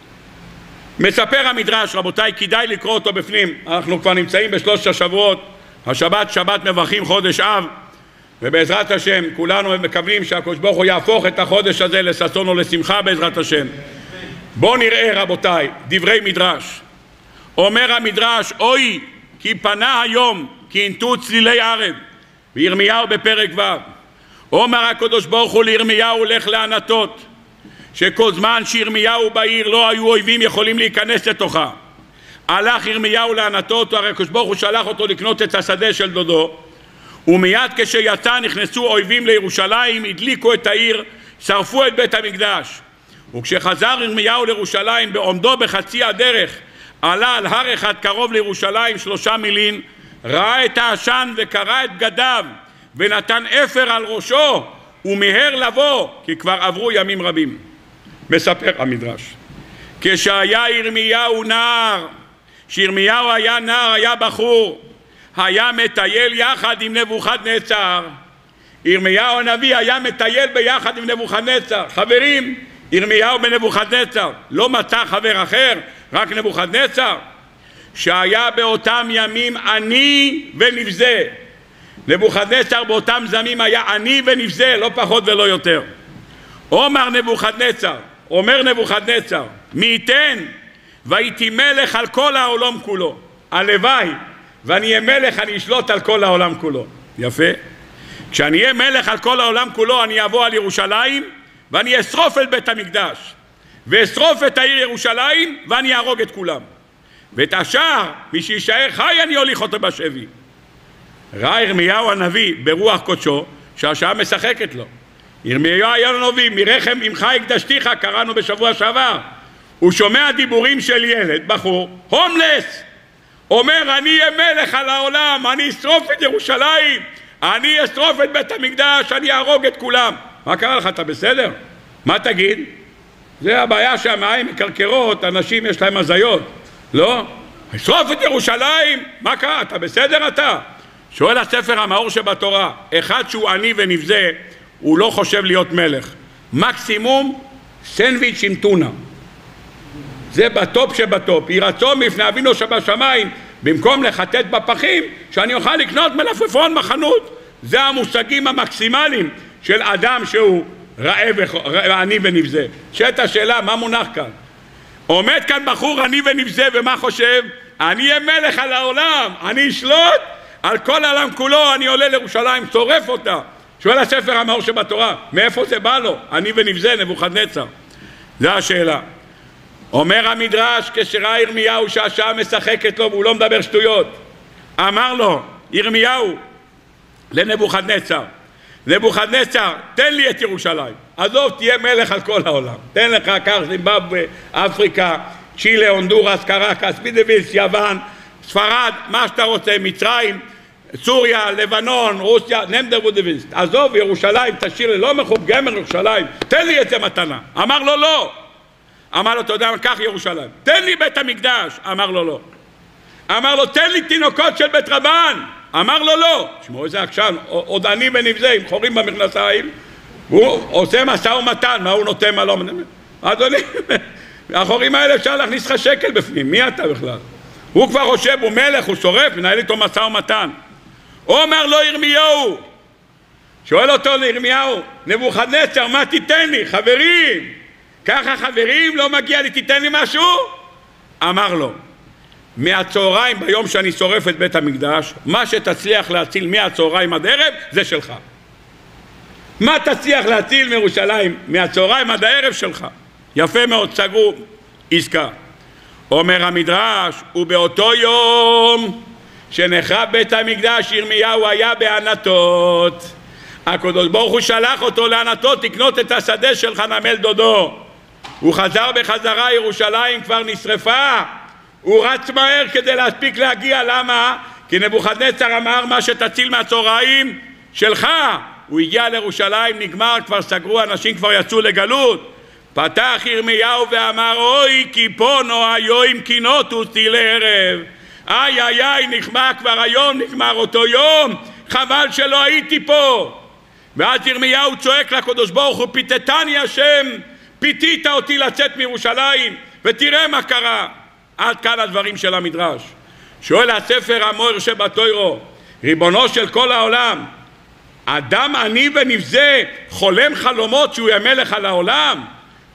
מספר המדרש, רבותיי, כדאי לקרוא אותו בפנים. אנחנו כבר נמצאים בשלושת השבועות, השבת שבת מברכים חודש אב, ובעזרת השם כולנו מקווים שהקדוש ברוך הוא יהפוך את החודש הזה לששון ולשמחה בעזרת השם. בואו נראה רבותיי, דברי מדרש. אומר המדרש, אוי כי פנה היום כי ינטו צלילי ערב, וירמיהו בפרק ו'. אומר הקדוש ברוך הוא לירמיהו, לך לענתות, שכל זמן שירמיהו בעיר לא היו אויבים יכולים להיכנס לתוכה. הלך ירמיהו לענתות, הרי הקדוש ברוך הוא שלח אותו לקנות את השדה של דודו, ומיד כשיצא נכנסו אויבים לירושלים, הדליקו את העיר, שרפו את בית המקדש. וכשחזר ירמיהו לירושלים, בעומדו בחצי הדרך, עלה על הר אחד קרוב לירושלים שלושה מילין, ראה את העשן וקרע את בגדיו, ונתן אפר על ראשו, ומיהר לבוא, כי כבר עברו ימים רבים. מספר המדרש, כשהיה ירמיהו נער, כשירמיהו היה נער, היה בחור, היה מטייל יחד עם נבוכדנצר. ירמיהו הנביא היה מטייל ביחד עם נבוכדנצר. חברים, ירמיהו בנבוכדנצר, לא מצא חבר אחר, רק נבוכדנצר, שהיה באותם ימים עני ונבזה. נבוכדנצר באותם זמים היה עני ונבזה, לא פחות ולא יותר. אומר נבוכדנצר, אומר נבוכדנצר, מי ייתן והייתי מלך על כל העולם כולו. הלוואי ואני אהיה מלך, אני אשלוט על כל העולם כולו. יפה. כשאני אהיה מלך על כל העולם כולו, אני אבוא על ירושלים ואני אשרוף את בית המקדש ואשרוף את העיר ירושלים ואני אהרוג את כולם, ואת השאר מי שישאר חי אני הוליך אותו בשבי. ראה ירמיהו הנביא ברוח קודשו שהשעה משחקת לו. ירמיהו היה הנביא, מרחם אמך הקדשתיך, קראנו בשבוע שעבר. הוא שומע דיבורים של ילד, בחור, הומלס, אומר אני אהיה מלך על העולם, אני אשרוף את ירושלים, אני אשרוף את בית המקדש, אני אהרוג את כולם. מה קרה לך, אתה בסדר? מה תגיד? זה הבעיה שהמים מקרקרות, אנשים יש להם הזיות, לא? אשרוף את ירושלים, מה קרה, אתה בסדר אתה? שואל הספר המאור שבתורה, אחד שהוא עני ונבזה, הוא לא חושב להיות מלך. מקסימום סנדוויץ' עם טונה. זה בטופ שבטופ. יהי רצון מפני אבינו שבשמיים, במקום לחטט בפחים, שאני אוכל לקנות מלפפון מחנות. זה המושגים המקסימליים של אדם שהוא רעב ועני ונבזה. שאת השאלה, מה מונח כאן? עומד כאן בחור עני ונבזה, ומה חושב? אני אהיה מלך על העולם, אני אשלוט על כל העולם כולו, אני עולה לירושלים, שורף אותה. שואל הספר המאור שבתורה, מאיפה זה בא לו? עני ונבזה, נבוכדנצר. זו השאלה. אומר המדרש, כשראה ירמיהו שהשעה משחקת לו והוא לא מדבר שטויות, אמר לו ירמיהו לנבוכדנצר, נבוכדנצר, תן לי את ירושלים, עזוב, תהיה מלך על כל העולם, תן לך כך זימבבואה, אפריקה, צ'ילה, הונדורס, קרקס, מידוויס, יוון, ספרד, מה שאתה רוצה, מצרים, סוריה, לבנון, רוסיה, נמדר וודוויסט, עזוב, ירושלים, תשאיר לי, לא מחוב גמר ירושלים, תן לי את זה מתנה. אמר לו לא. אמר לו, אתה יודע, קח ירושלים, תן לי בית המקדש. אמר לו לא. אמר לו, תן לי תינוקות של בית רבן. אמר לו לא. תשמעו איזה עקשן, עוד עני ונבזה עם חורים במכנסיים, הוא עושה משא ומתן, מה הוא נותן, מה לא. אדוני, החורים האלה אפשר להכניס לך שקל בפנים, מי אתה בכלל? הוא כבר חושב, הוא מלך, הוא שורף, מנהל איתו משא ומתן. אומר לו ירמיהו, שואל אותו לירמיהו, נבוכדנצר, מה תיתן לי? חברים, ככה חברים, לא מגיע לי, תיתן לי משהו? אמר לו, מהצהריים ביום שאני שורף את בית המקדש, מה שתצליח להציל מהצהריים עד ערב, זה שלך. מה תצליח להציל מירושלים מהצהריים עד הערב שלך? יפה מאוד, סגרו עסקה. אומר המדרש, ובאותו יום שנחרב בית המקדש, ירמיהו היה בענתות. הקדוש ברוך הוא שלח אותו לענתות לקנות את השדה של חנמאל דודו. הוא חזר בחזרה, ירושלים כבר נשרפה. הוא רץ מהר כדי להספיק להגיע. למה? כי נבוכדנצר אמר, מה שתציל מהצהריים שלך. הוא הגיע לירושלים, נגמר, כבר סגרו, אנשים כבר יצאו לגלות. פתח ירמיהו ואמר, אוי כי פונו היום קינות אותי לערב. איי איי איי, נגמר כבר היום, נגמר אותו יום, חבל שלא הייתי פה. ואז ירמיהו צועק לקדוש ברוך הוא, פיתתני השם, פיתית אותי לצאת מירושלים, ותראה מה קרה. עד כאן הדברים של המדרש. שואל הספר המאור שבתורה, ריבונו של כל העולם, אדם עני ונבזה חולם חלומות שהוא יהיה מלך על העולם?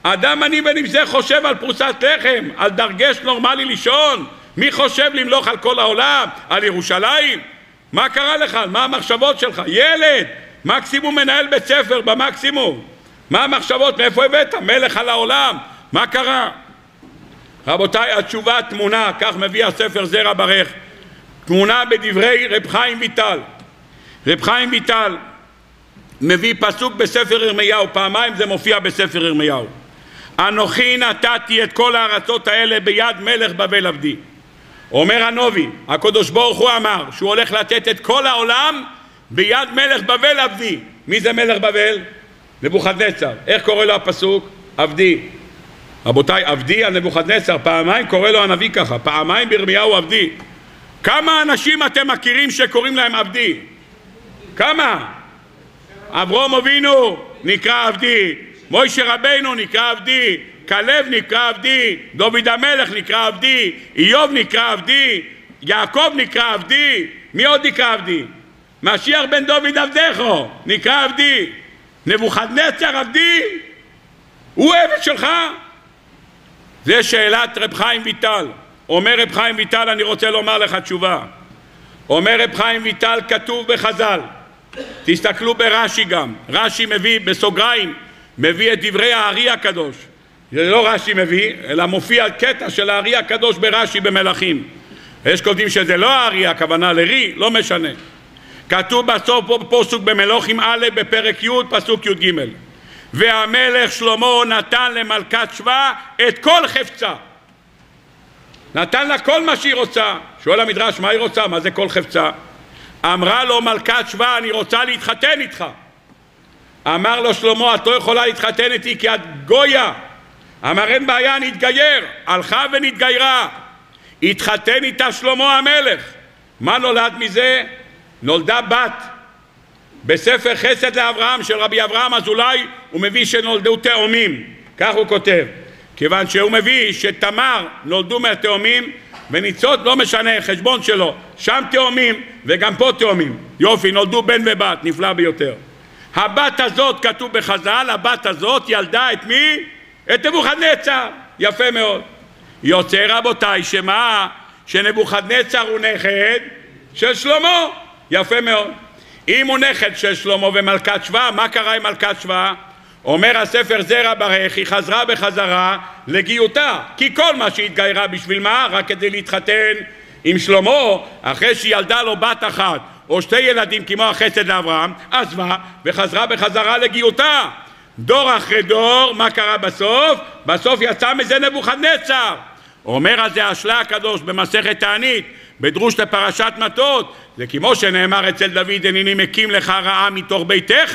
אדם עני ונבזה חושב על פרוסת לחם, על דרגש נורמלי לישון. מי חושב למלוך על כל העולם? על ירושלים? מה קרה לך? מה המחשבות שלך? ילד, מקסימום מנהל בית ספר, במקסימום. מה המחשבות? מאיפה הבאת? מלך על העולם. מה קרה? רבותיי, התשובה תמונה, כך מביא הספר זרע ברך, תמונה בדברי רב חיים ויטל. רב חיים ויטל מביא פסוק בספר ירמיהו, פעמיים זה מופיע בספר ירמיהו. אנוכי נתתי את כל הארצות האלה ביד מלך בבל עבדי. אומר הנובי, הקדוש ברוך הוא אמר שהוא הולך לתת את כל העולם ביד מלך בבל עבדי. מי זה מלך בבל? נבוכדנצר. איך קורא לו הפסוק? עבדי. רבותיי, עבדי על נבוכדנצר, פעמיים קורא לו הנביא ככה, פעמיים בירמיהו עבדי. כמה אנשים אתם מכירים שקוראים להם עבדי? כמה? אברהם אבינו נקרא עבדי, מוישה רבנו נקרא עבדי, כלב נקרא עבדי, דוד המלך נקרא עבדי, איוב נקרא עבדי, יעקב נקרא עבדי. מי עוד נקרא עבדי? משיח בן דוד עבדךו נקרא עבדי. נבוכדנצר עבדי? הוא עבד שלך? זה שאלת רב חיים ויטל. אומר רב חיים ויטל, אני רוצה לומר לך תשובה. אומר רב חיים ויטל, כתוב בחז"ל, תסתכלו ברש"י גם, רש"י מביא בסוגריים, מביא את דברי הארי הקדוש. זה לא רש"י מביא, אלא מופיע קטע של הארי הקדוש ברש"י במלכים. יש כותבים שזה לא הארי, הכוונה לרי, לא משנה. כתוב בסוף פה פסוק במלוכים א' בפרק י' פסוק י' ג', והמלך שלמה נתן למלכת שבא את כל חפצה. נתן לה כל מה שהיא רוצה. שואל המדרש, מה היא רוצה? מה זה כל חפצה? אמרה לו מלכת שבא, אני רוצה להתחתן איתך. אמר לו שלמה, את לא יכולה להתחתן איתי כי את גויה. אמר, אין בעיה, נתגייר. הלכה ונתגיירה. התחתן איתה שלמה המלך. מה נולד מזה? נולדה בת. בספר חסד לאברהם של רבי אברהם אזולאי הוא מביא שנולדו תאומים. כך הוא כותב. כיוון שהוא מביא שתמר נולדו מהתאומים, וניצות לא משנה, חשבון שלו, שם תאומים וגם פה תאומים. יופי, נולדו בן ובת, נפלא ביותר. הבת הזאת, כתוב בחז"ל, הבת הזאת ילדה את מי? את נבוכדנצר. יפה מאוד. יוצא רבותיי שמה? שנבוכדנצר הוא נכד של שלמה. יפה מאוד. אם הוא נכד של שלמה ומלכת שבא, מה קרה עם מלכת שבא? אומר הספר זרע ברך, היא חזרה בחזרה לגיותה, כי כל מה שהתגיירה בשביל מה? רק כדי להתחתן עם שלמה. אחרי שהיא ילדה לו בת אחת או שתי ילדים כמו החסד לאברהם, עזבה וחזרה בחזרה לגיותה. דור אחרי דור, מה קרה בסוף? בסוף יצא מזה נבוכדנצר. אומר על זה השלה הקדוש במסכת תענית בדרוש לפרשת מטות, זה כמו שנאמר אצל דוד, הנני מקים לך רעה מתוך ביתך.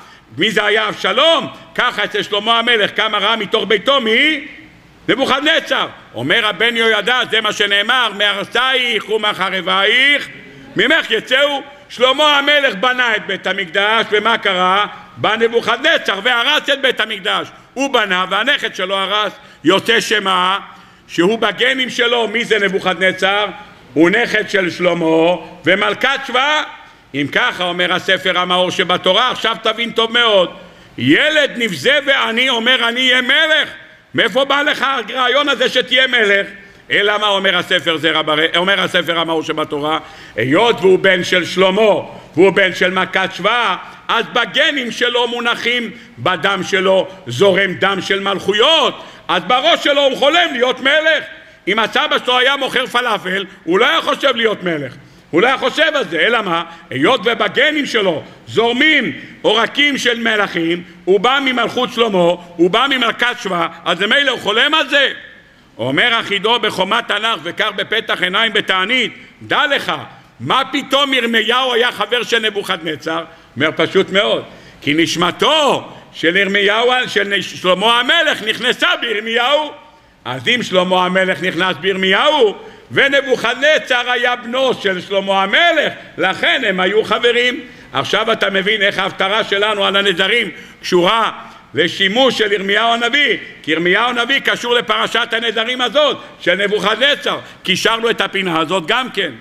מי זה היה? אבשלום. ככה אצל שלמה המלך כמה רעה מתוך ביתו, מי? נבוכדנצר. אומר הבן יהוידע, זה מה שנאמר, מארצייך ומחרבייך ממך יצאו. שלמה המלך בנה את בית המקדש, ומה קרה? בא נבוכדנצר והרס את בית המקדש. הוא בנה והנכד שלו הרס. יוצא שמה? שהוא בגנים שלו. מי זה נבוכדנצר? הוא נכד של שלמה ומלכת שבא. אם ככה אומר הספר המאור שבתורה, עכשיו תבין טוב מאוד, ילד נבזה ועני אומר אני אהיה מלך. מאיפה בא לך הרעיון הזה שתהיה מלך? אלא מה אומר הספר זרע ברך, אומר הספר המאור שבתורה, היות והוא בן של שלמה והוא בן של מלכת שבא, אז בגנים שלו מונחים, בדם שלו זורם דם של מלכויות, אז בראש שלו הוא חולם להיות מלך. אם הסבא שלו היה מוכר פלאפל, הוא לא היה חושב להיות מלך, הוא לא היה חושב על זה. אלא מה? היות ובגנים שלו זורמים עורקים של מלכים, הוא בא ממלכות שלמה, הוא בא ממלכת שבא, אז מילא הוא חולם על זה. אומר אחידו בחומת תנ"ך וכך בפתח עיניים בתענית, דע לך, מה פתאום ירמיהו היה חבר של נבוכדנצר? אומר פשוט מאוד, כי נשמתו של ירמיהו, של שלמה המלך נכנסה בירמיהו. אז אם שלמה המלך נכנס בירמיהו, ונבוכדנצר היה בנו של שלמה המלך, לכן הם היו חברים. עכשיו אתה מבין איך ההפטרה שלנו על הנזרים קשורה לשימוש של ירמיהו הנביא, כי ירמיהו הנביא קשור לפרשת הנזרים הזאת של נבוכדנצר. קישרנו את הפינה הזאת גם כן.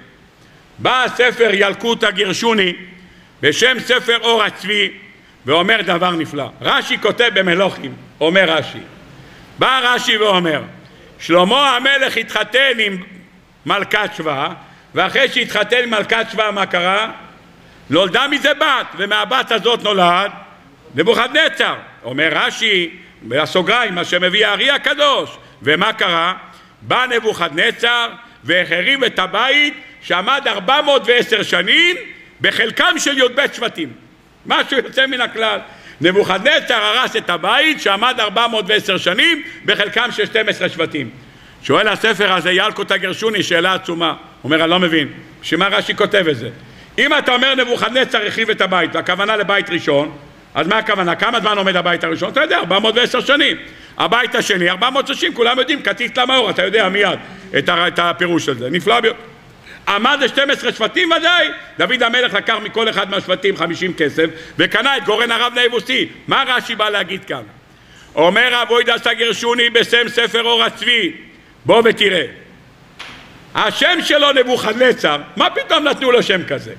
בא הספר ילקוט הגרשוני בשם ספר אור הצבי ואומר דבר נפלא. רש"י כותב במלוכים, אומר רש"י, בא רש"י ואומר, שלמה המלך התחתן עם מלכת שבא, ואחרי שהתחתן עם מלכת שבא מה קרה? נולדה מזה בת, ומהבת הזאת נולד נבוכדנצר. אומר רש"י בסוגריים, מה שמביא הארי הקדוש, ומה קרה? בא נבוכדנצר והחריב את הבית שעמד ארבע מאות ועשר שנים בחלקם של י"ב שבטים. משהו יוצא מן הכלל. נבוכדנצר הרס את הבית שעמד ארבע מאות ועשר שנים בחלקם של שנים עשר שבטים. שואל הספר הזה ילקוט הגרשוני שאלה עצומה, אומר אני לא מבין שמה רש"י כותב את זה. אם אתה אומר נבוכדנצר החריב את הבית והכוונה לבית ראשון, אז מה הכוונה? כמה זמן עומד הבית הראשון? אתה יודע, ארבע מאות ועשר שנים. הבית השני ארבע מאות ששים, כולם יודעים, כתית למאור, אתה יודע מיד את הפירוש הזה, נפלא ביותר. עמד ל-שנים עשר שבטים ודאי. דוד המלך לקח מכל אחד מהשבטים חמישים כסף וקנה את גורן הרב נבוסי. מה רש"י בא להגיד כאן? אומר אבוידס הגרשוני בסם ספר אור הצבי, בוא ותראה, השם שלו נבוכדנצר, מה פתאום נתנו לו שם כזה?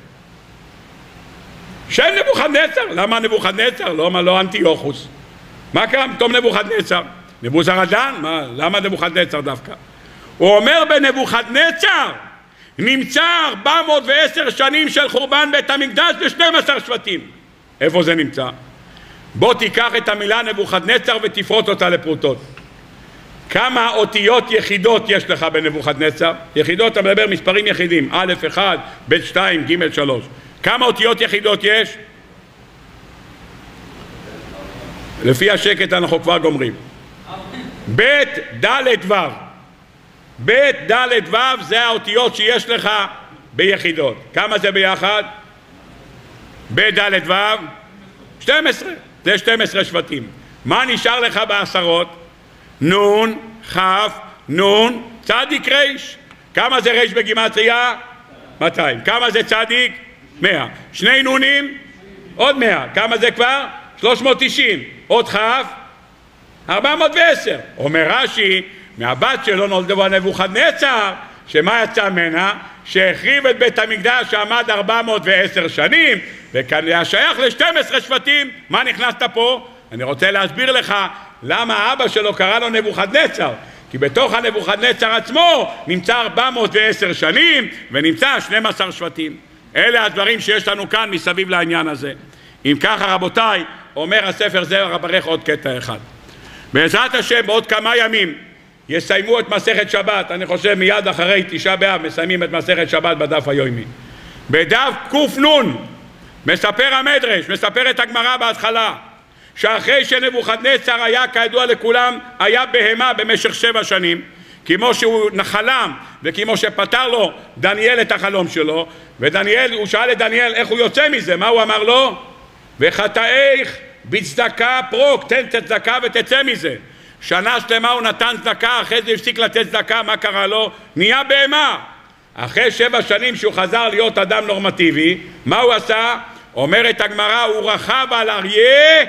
שם נבוכדנצר, למה נבוכדנצר? לא, מה לא אנטיוכוס? מה קרה פתאום נבוכדנצר? נבוזראדן? מה, למה נבוכדנצר דווקא? הוא אומר בנבוכדנצר נמצא ארבע מאות ועשר שנים של חורבן בית המקדש ל-שנים עשר שבטים. איפה זה נמצא? בוא תיקח את המילה נבוכדנצר ותפרוט אותה לפרוטות. כמה אותיות יחידות יש לך בנבוכדנצר? יחידות, אתה מדבר מספרים יחידים, א' אחד, ב' שתיים, ג' שלוש. כמה אותיות יחידות יש? לפי השקט אנחנו כבר גומרים. ב' ד' ו'. ב' ד' ו' זה האותיות שיש לך ביחידות. כמה זה ביחד? ב' ד' ו' שתים עשרה. זה שנים עשר שבטים. מה נשאר לך בעשרות? נון, חף, נון, צדיק ריש. כמה זה ריש בגימטריה? מאתיים. כמה זה צדיק? מאה. שני נונים? עוד מאה. כמה זה כבר? שלוש מאות תשעים. עוד חף? ארבע מאות ועשר. אומר רש"י, מהבת שלו נולדו נבוכדנצר, שמה יצא ממנה? שהחריב את בית המקדש שעמד ארבע מאות ועשר שנים, וכאן היה שייך ל-שנים עשר שבטים. מה נכנסת פה? אני רוצה להסביר לך למה אבא שלו קרא לו נבוכדנצר, כי בתוך הנבוכדנצר עצמו נמצא ארבע מאות ועשר שנים ונמצא שנים עשר שבטים. אלה הדברים שיש לנו כאן מסביב לעניין הזה. אם ככה רבותיי, אומר הספר זרע ברך עוד קטע אחד. בעזרת השם בעוד כמה ימים יסיימו את מסכת שבת, אני חושב מיד אחרי תשעה באב מסיימים את מסכת שבת בדף היומי. בדף קנ"ן מספר המדרש, מספר את הגמרא בהתחלה, שאחרי שנבוכדנצר היה כידוע לכולם היה בהמה במשך שבע שנים, כמו שהוא נחלם וכמו שפתר לו דניאל את החלום שלו, ודניאל, הוא שאל את דניאל איך הוא יוצא מזה, מה הוא אמר לו? וחטאיך בצדקה פרוק, תן צדקה ותצא מזה. שנה שלמה הוא נתן צדקה, אחרי זה הפסיק לתת צדקה, מה קרה לו? נהיה בהמה. אחרי שבע שנים שהוא חזר להיות אדם נורמטיבי, מה הוא עשה? אומרת הגמרא, הוא רכב על אריה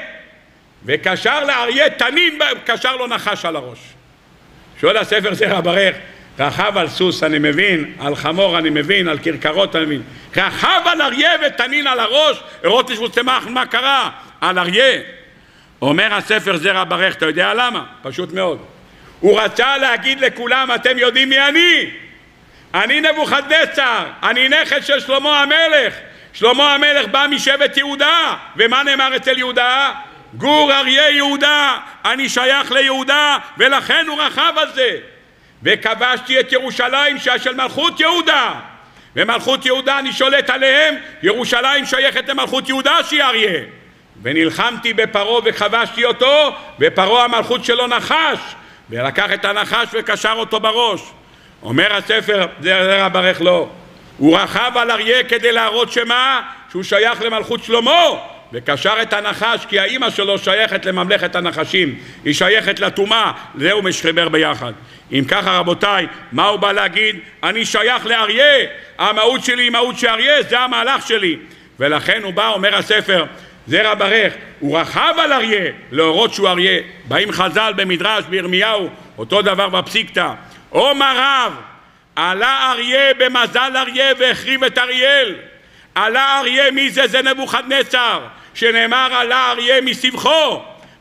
וקשר לאריה תנין, קשר לו נחש על הראש. שואל הספר זרע ברך, רכב על סוס אני מבין, על חמור אני מבין, על כרכרות אני מבין, רכב על אריה ותנין על הראש, הראו תשבו צמח, מה קרה? על אריה. אומר הספר זרע ברך, אתה יודע למה? פשוט מאוד. הוא רצה להגיד לכולם, אתם יודעים מי אני? אני נבוכדנצר, אני נכד של שלמה המלך. שלמה המלך בא משבט יהודה, ומה נאמר אצל יהודה? גור אריה יהודה, אני שייך ליהודה, ולכן הוא רכב על זה. וכבשתי את ירושלים של מלכות יהודה, ומלכות יהודה אני שולט עליהם, ירושלים שייכת למלכות יהודה שהיא אריה. ונלחמתי בפרעה וכבשתי אותו, ופרעה המלכות שלו נחש, ולקח את הנחש וקשר אותו בראש. אומר הספר זרע ברך לא, הוא רכב על אריה כדי להראות שמה? שהוא שייך למלכות שלמה, וקשר את הנחש כי האמא שלו שייכת לממלכת הנחשים, היא שייכת לטומאה, זהו משחבר ביחד. אם ככה רבותיי, מה הוא בא להגיד? אני שייך לאריה, המהות שלי היא מהות שאריה, זה המהלך שלי. ולכן הוא בא, אומר הספר זרע ברך, הוא רכב על אריה להורות שהוא אריה. באים חז"ל במדרש בירמיהו, אותו דבר בפסיקתא, אומר רב, עלה אריה במזל אריה והחריב את אריאל. עלה אריה, מי זה? זה נבוכדנצר, שנאמר עלה אריה מסבכו.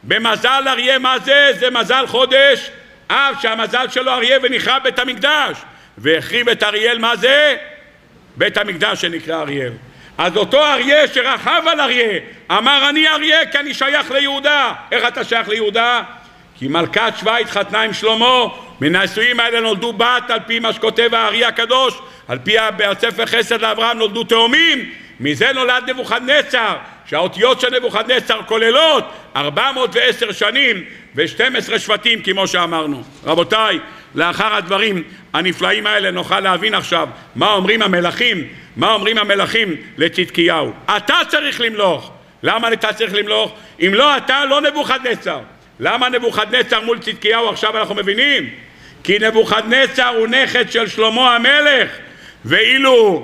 במזל אריה מה זה? זה מזל חודש אב, שהמזל שלו אריה ונכרב בית המקדש, והחריב את אריאל מה זה? בית המקדש שנקרא אריאל. אז אותו אריה שרכב על אריה אמר אני אריה כי אני שייך ליהודה. איך אתה שייך ליהודה? כי מלכת שבא התחתנה עם שלמה, מן הנישואים האלה נולדו בת, על פי מה שכותב האריה הקדוש, על פי הספר חסד לאברהם נולדו תאומים, מזה נולד נבוכדנצר, שהאותיות של נבוכדנצר כוללות ארבע מאות ועשר שנים ו-שנים עשר שבטים כמו שאמרנו. רבותיי, לאחר הדברים הנפלאים האלה נוכל להבין עכשיו מה אומרים המלכים, מה אומרים המלכים לצדקיהו. אתה צריך למלוך. למה אתה צריך למלוך? אם לא אתה, לא נבוכדנצר. למה נבוכדנצר מול צדקיהו? עכשיו אנחנו מבינים. כי נבוכדנצר הוא נכד של שלמה המלך, ואילו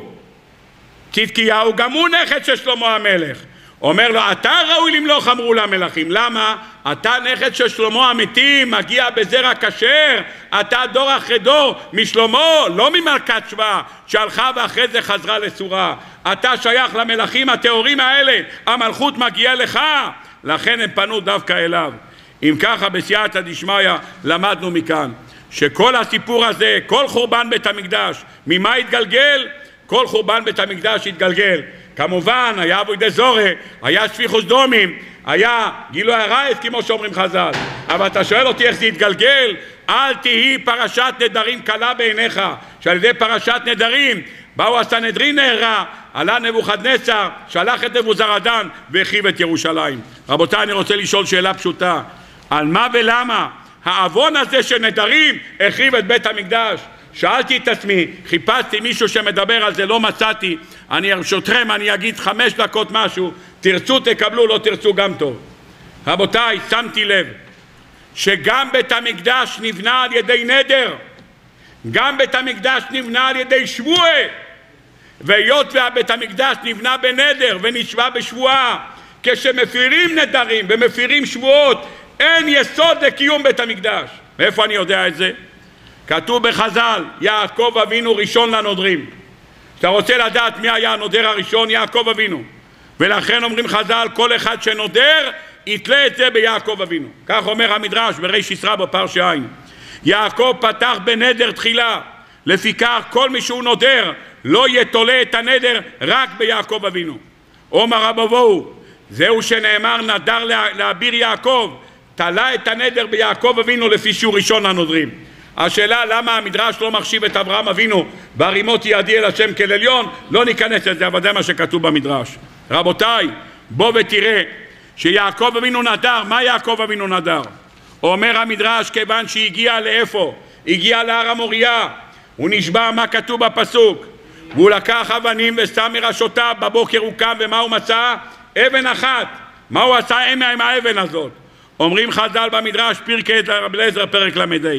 צדקיהו גם הוא נכד של שלמה המלך. אומר לו, אתה ראוי למלוך, אמרו למלכים. למה? אתה נכד של שלמה המתים, מגיע בזרע כשר, אתה דור אחרי דור משלמה, לא ממלכת שבא שהלכה ואחרי זה חזרה לצורה. אתה שייך למלכים הטהורים האלה, המלכות מגיעה לך, לכן הם פנו דווקא אליו. אם ככה בסייעתא דשמיא למדנו מכאן שכל הסיפור הזה, כל חורבן בית המקדש, ממה התגלגל? כל חורבן בית המקדש התגלגל, כמובן היה עבודת זרה, היה שפיכות דמים, היה גילוי עריות כמו שאומרים חז"ל. אבל אתה שואל אותי איך זה התגלגל? אל תהי פרשת נדרים קלה בעיניך, שעל ידי פרשת נדרים באו הסנהדרין נהרה, עלה נבוכדנצר, שלח את נבוזראדן והחריב את ירושלים. רבותיי, אני רוצה לשאול שאלה פשוטה, על מה ולמה העוון הזה של נדרים החריב את בית המקדש? שאלתי את עצמי, חיפשתי מישהו שמדבר על זה, לא מצאתי. אני ברשותכם, אני אגיד חמש דקות משהו, תרצו תקבלו, לא תרצו גם טוב. רבותיי, שמתי לב שגם בית המקדש נבנה על ידי נדר, גם בית המקדש נבנה על ידי שבועה, והיות והבית המקדש נבנה בנדר ונשבע בשבועה, כשמפירים נדרים ומפירים שבועות אין יסוד לקיום בית המקדש. מאיפה אני יודע את זה? כתוב בחז"ל, יעקב אבינו ראשון לנודרים. אתה רוצה לדעת מי היה הנודר הראשון? יעקב אבינו. ולכן אומרים חז"ל, כל אחד שנודר יתלה את זה ביעקב אבינו. כך אומר המדרש בריש ישרה בפרשי עין. יעקב פתח בנדר תחילה, לפיכך כל מי שהוא נודר לא יתולה את הנדר רק ביעקב אבינו. אומר רב אבוהו, זהו שנאמר נדר לאביר יעקב, תלה את הנדר ביעקב אבינו לפי שהוא ראשון לנודרים. השאלה למה המדרש לא מחשיב את אברהם אבינו בהרימות ידי אל השם כאל עליון, לא ניכנס לזה, אבל זה מה שכתוב במדרש. רבותיי, בוא ותראה שיעקב אבינו נדר. מה יעקב אבינו נדר? אומר המדרש, כיוון שהגיע לאיפה? הגיע להר המוריה, הוא נשבע. מה כתוב בפסוק? והוא לקח אבנים ושם מראשותיו, בבוקר הוא קם ומה הוא מצא? אבן אחת. מה הוא עשה עם האבן הזאת? אומרים חז"ל במדרש, פרקי רב אליעזר פרק למ"ה,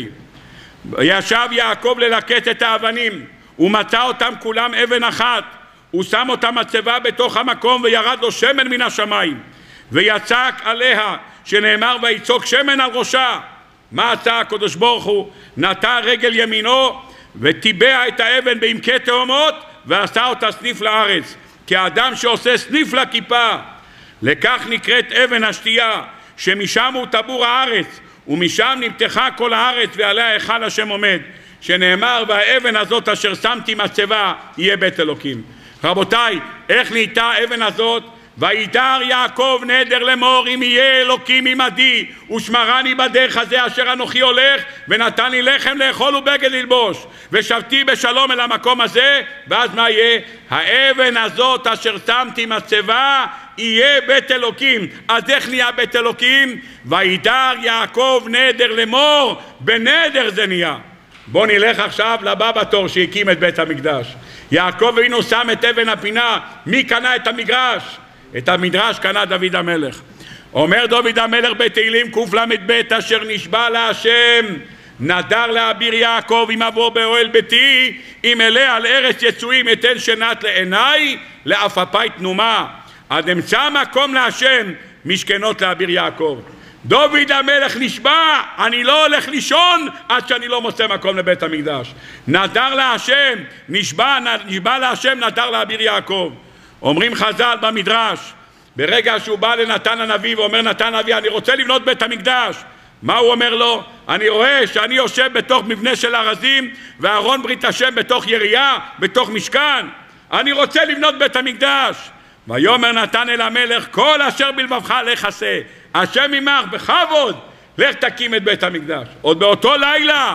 ישב יעקב ללקט את האבנים, הוא מצא אותם כולם אבן אחת, הוא שם אותם מצבה בתוך המקום וירד לו שמן מן השמיים ויצק עליה, שנאמר ויצוק שמן על ראשה. מה עשה הקדוש ברוך הוא? נטע רגל ימינו וטיבע את האבן בעמקי תהומות ועשה אותה סניף לארץ, כי האדם שעושה סניף לכיפה, לכך נקראת אבן השתייה, שמשם הוא טבור הארץ ומשם נמתחה כל הארץ ועליה היכל השם עומד, שנאמר והאבן הזאת אשר שמתי מצבה יהיה בית אלוקים. רבותיי, איך נהייתה האבן הזאת? וידר יעקב נדר לאמור, אם יהיה אלוקים עמדי ושמרני בדרך הזה אשר אנוכי הולך, ונתן לי לחם לאכול ובגד ללבוש, ושבתי בשלום אל המקום הזה. ואז מה יהיה? האבן הזאת אשר שמתי מצבה יהיה בית אלוקים. אז איך נהיה בית אלוקים? וידר יעקב נדר לאמור, בנדר זה נהיה. בוא נלך עכשיו לבא בתור שהקים את בית המקדש. יעקב אבינו שם את אבן הפינה. מי קנה את המגרש? את המדרש קנה דוד המלך. אומר דוד המלך בתהילים קל"ב, אשר נשבע להשם נדר לאביר יעקב, אם אבוא באוהל ביתי, אם אלה על ארץ יצואים אתן שנת לעיניי, לעפעפי תנומה, עד אמצא מקום להשם משכנות לאביר יעקב. דוד המלך נשבע, אני לא הולך לישון עד שאני לא מוצא מקום לבית המקדש. נדר להשם, נשבע, נשבע להשם, נדר לאביר יעקב. אומרים חז"ל במדרש, ברגע שהוא בא לנתן הנביא ואומר נתן הנביא אני רוצה לבנות בית המקדש, מה הוא אומר לו? אני רואה שאני יושב בתוך מבנה של ארזים וארון ברית השם בתוך ירייה, בתוך משכן, אני רוצה לבנות בית המקדש. ויאמר נתן אל המלך כל אשר בלבבך לך עשה, השם עמך בכבוד לך תקים את בית המקדש. עוד באותו לילה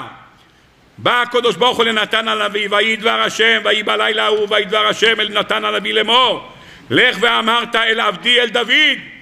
בא הקדוש ברוך הוא לנתן הנביא, ויהי דבר השם, ויהי בלילה ההוא, ויהי דבר השם אל נתן הנביא לאמור, לך ואמרת אל עבדי אל דוד,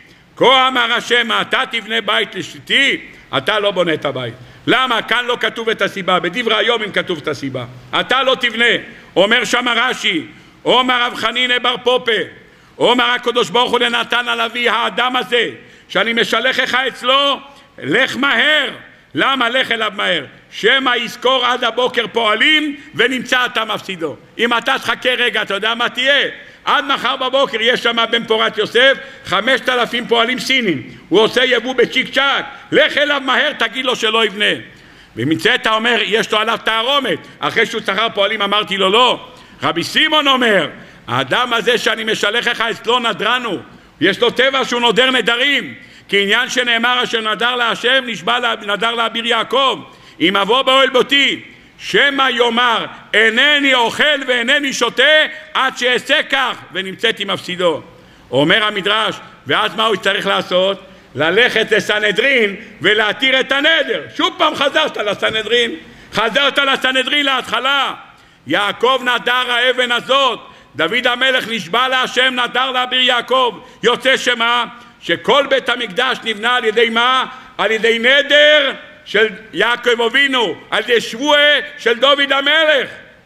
כה אמר השם, אתה תבנה בית לשתי, אתה לא בונה את הבית. למה? כאן לא כתוב את הסיבה, בדברי היום אם כתוב את הסיבה. אתה לא תבנה. אומר שם רש"י, אומר רב חנינא בר פופה, אומר הקדוש ברוך הוא לנתן הנביא, האדם הזה שאני משלחך אצלו, לך מהר. למה לך אליו מהר? שמא יזכור עד הבוקר פועלים ונמצא אתה מפסידו. אם אתה תחכה רגע, אתה יודע מה תהיה? עד מחר בבוקר יש שם בן פורת יוסף חמשת אלפים פועלים סינים, הוא עושה יבוא בצ'יק צ'ק, לך אליו מהר תגיד לו שלא יבנה. ומצא אתה אומר יש לו עליו תערומת, אחרי שהוא שכר פועלים אמרתי לו לא. רבי סימון אומר האדם הזה שאני משלחך אצלו נדרנו, יש לו טבע שהוא נודר נדרים, כי עניין שנאמר אשר נדר להשם נשבע נדר לאביר יעקב, אם אבוא באוהל ביתי שמא יאמר אינני אוכל ואינני שותה עד שאעשה כך ונמצאתי מפסידו. אומר המדרש ואז מה הוא צריך לעשות? ללכת לסנהדרין ולהתיר את הנדר. שוב פעם חזרת לסנהדרין, חזרת לסנהדרין להתחלה. יעקב נדר האבן הזאת, דוד המלך נשבע להשם נדר לאביר יעקב, יוצא שמה? שכל בית המקדש נבנה על ידי מה? על ידי נדר של יעקב אבינו, על ידי שבועה של דוד המלך.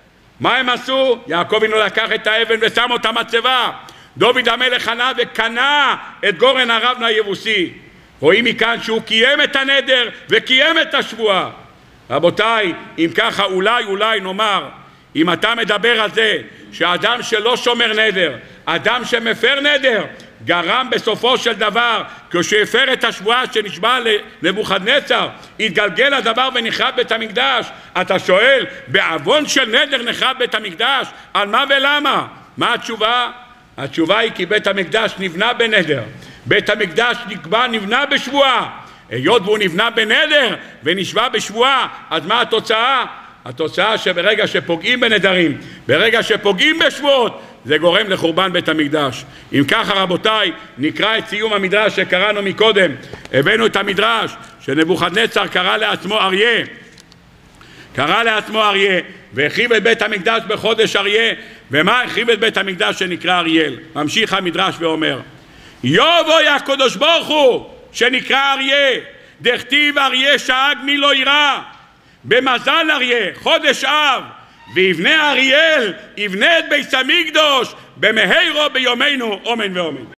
מה הם עשו? יעקב אבינו לקח את האבן ושם אותה מצבה, דוד המלך ענה וקנה את גורן הרבנה היבוסי. רואים מכאן שהוא קיים את הנדר וקיים את השבועה. רבותיי, אם ככה אולי אולי נאמר, אם אתה מדבר על זה שאדם שלא שומר נדר, אדם שמפר נדר, גרם בסופו של דבר, כשהפר את השבועה שנשבע לנבוכדנצר, התגלגל הדבר ונחרב בית המקדש. אתה שואל, בעוון של נדר נחרב בית המקדש, על מה ולמה? מה התשובה? התשובה היא כי בית המקדש נבנה בנדר, בית המקדש נקבע נבנה בשבועה. היות והוא נבנה בנדר ונשבע בשבועה, אז מה התוצאה? התוצאה שברגע שפוגעים בנדרים, ברגע שפוגעים בשבועות, זה גורם לחורבן בית המקדש. אם ככה רבותיי, נקרא את סיום המדרש שקראנו מקודם. הבאנו את המדרש שנבוכדנצר קרא לעצמו אריה, קרא לעצמו אריה והחריב את בית המקדש בחודש אריה. ומה החריב את בית המקדש שנקרא אריאל? ממשיך המדרש ואומר, יבוא הקדוש ברוך הוא שנקרא אריה, דכתיב אריה שאג מי לא ירא, במזל אריה חודש אב, ויבנה אריאל יבנה את בית המקדש במהירו ביומנו אמן ואמן.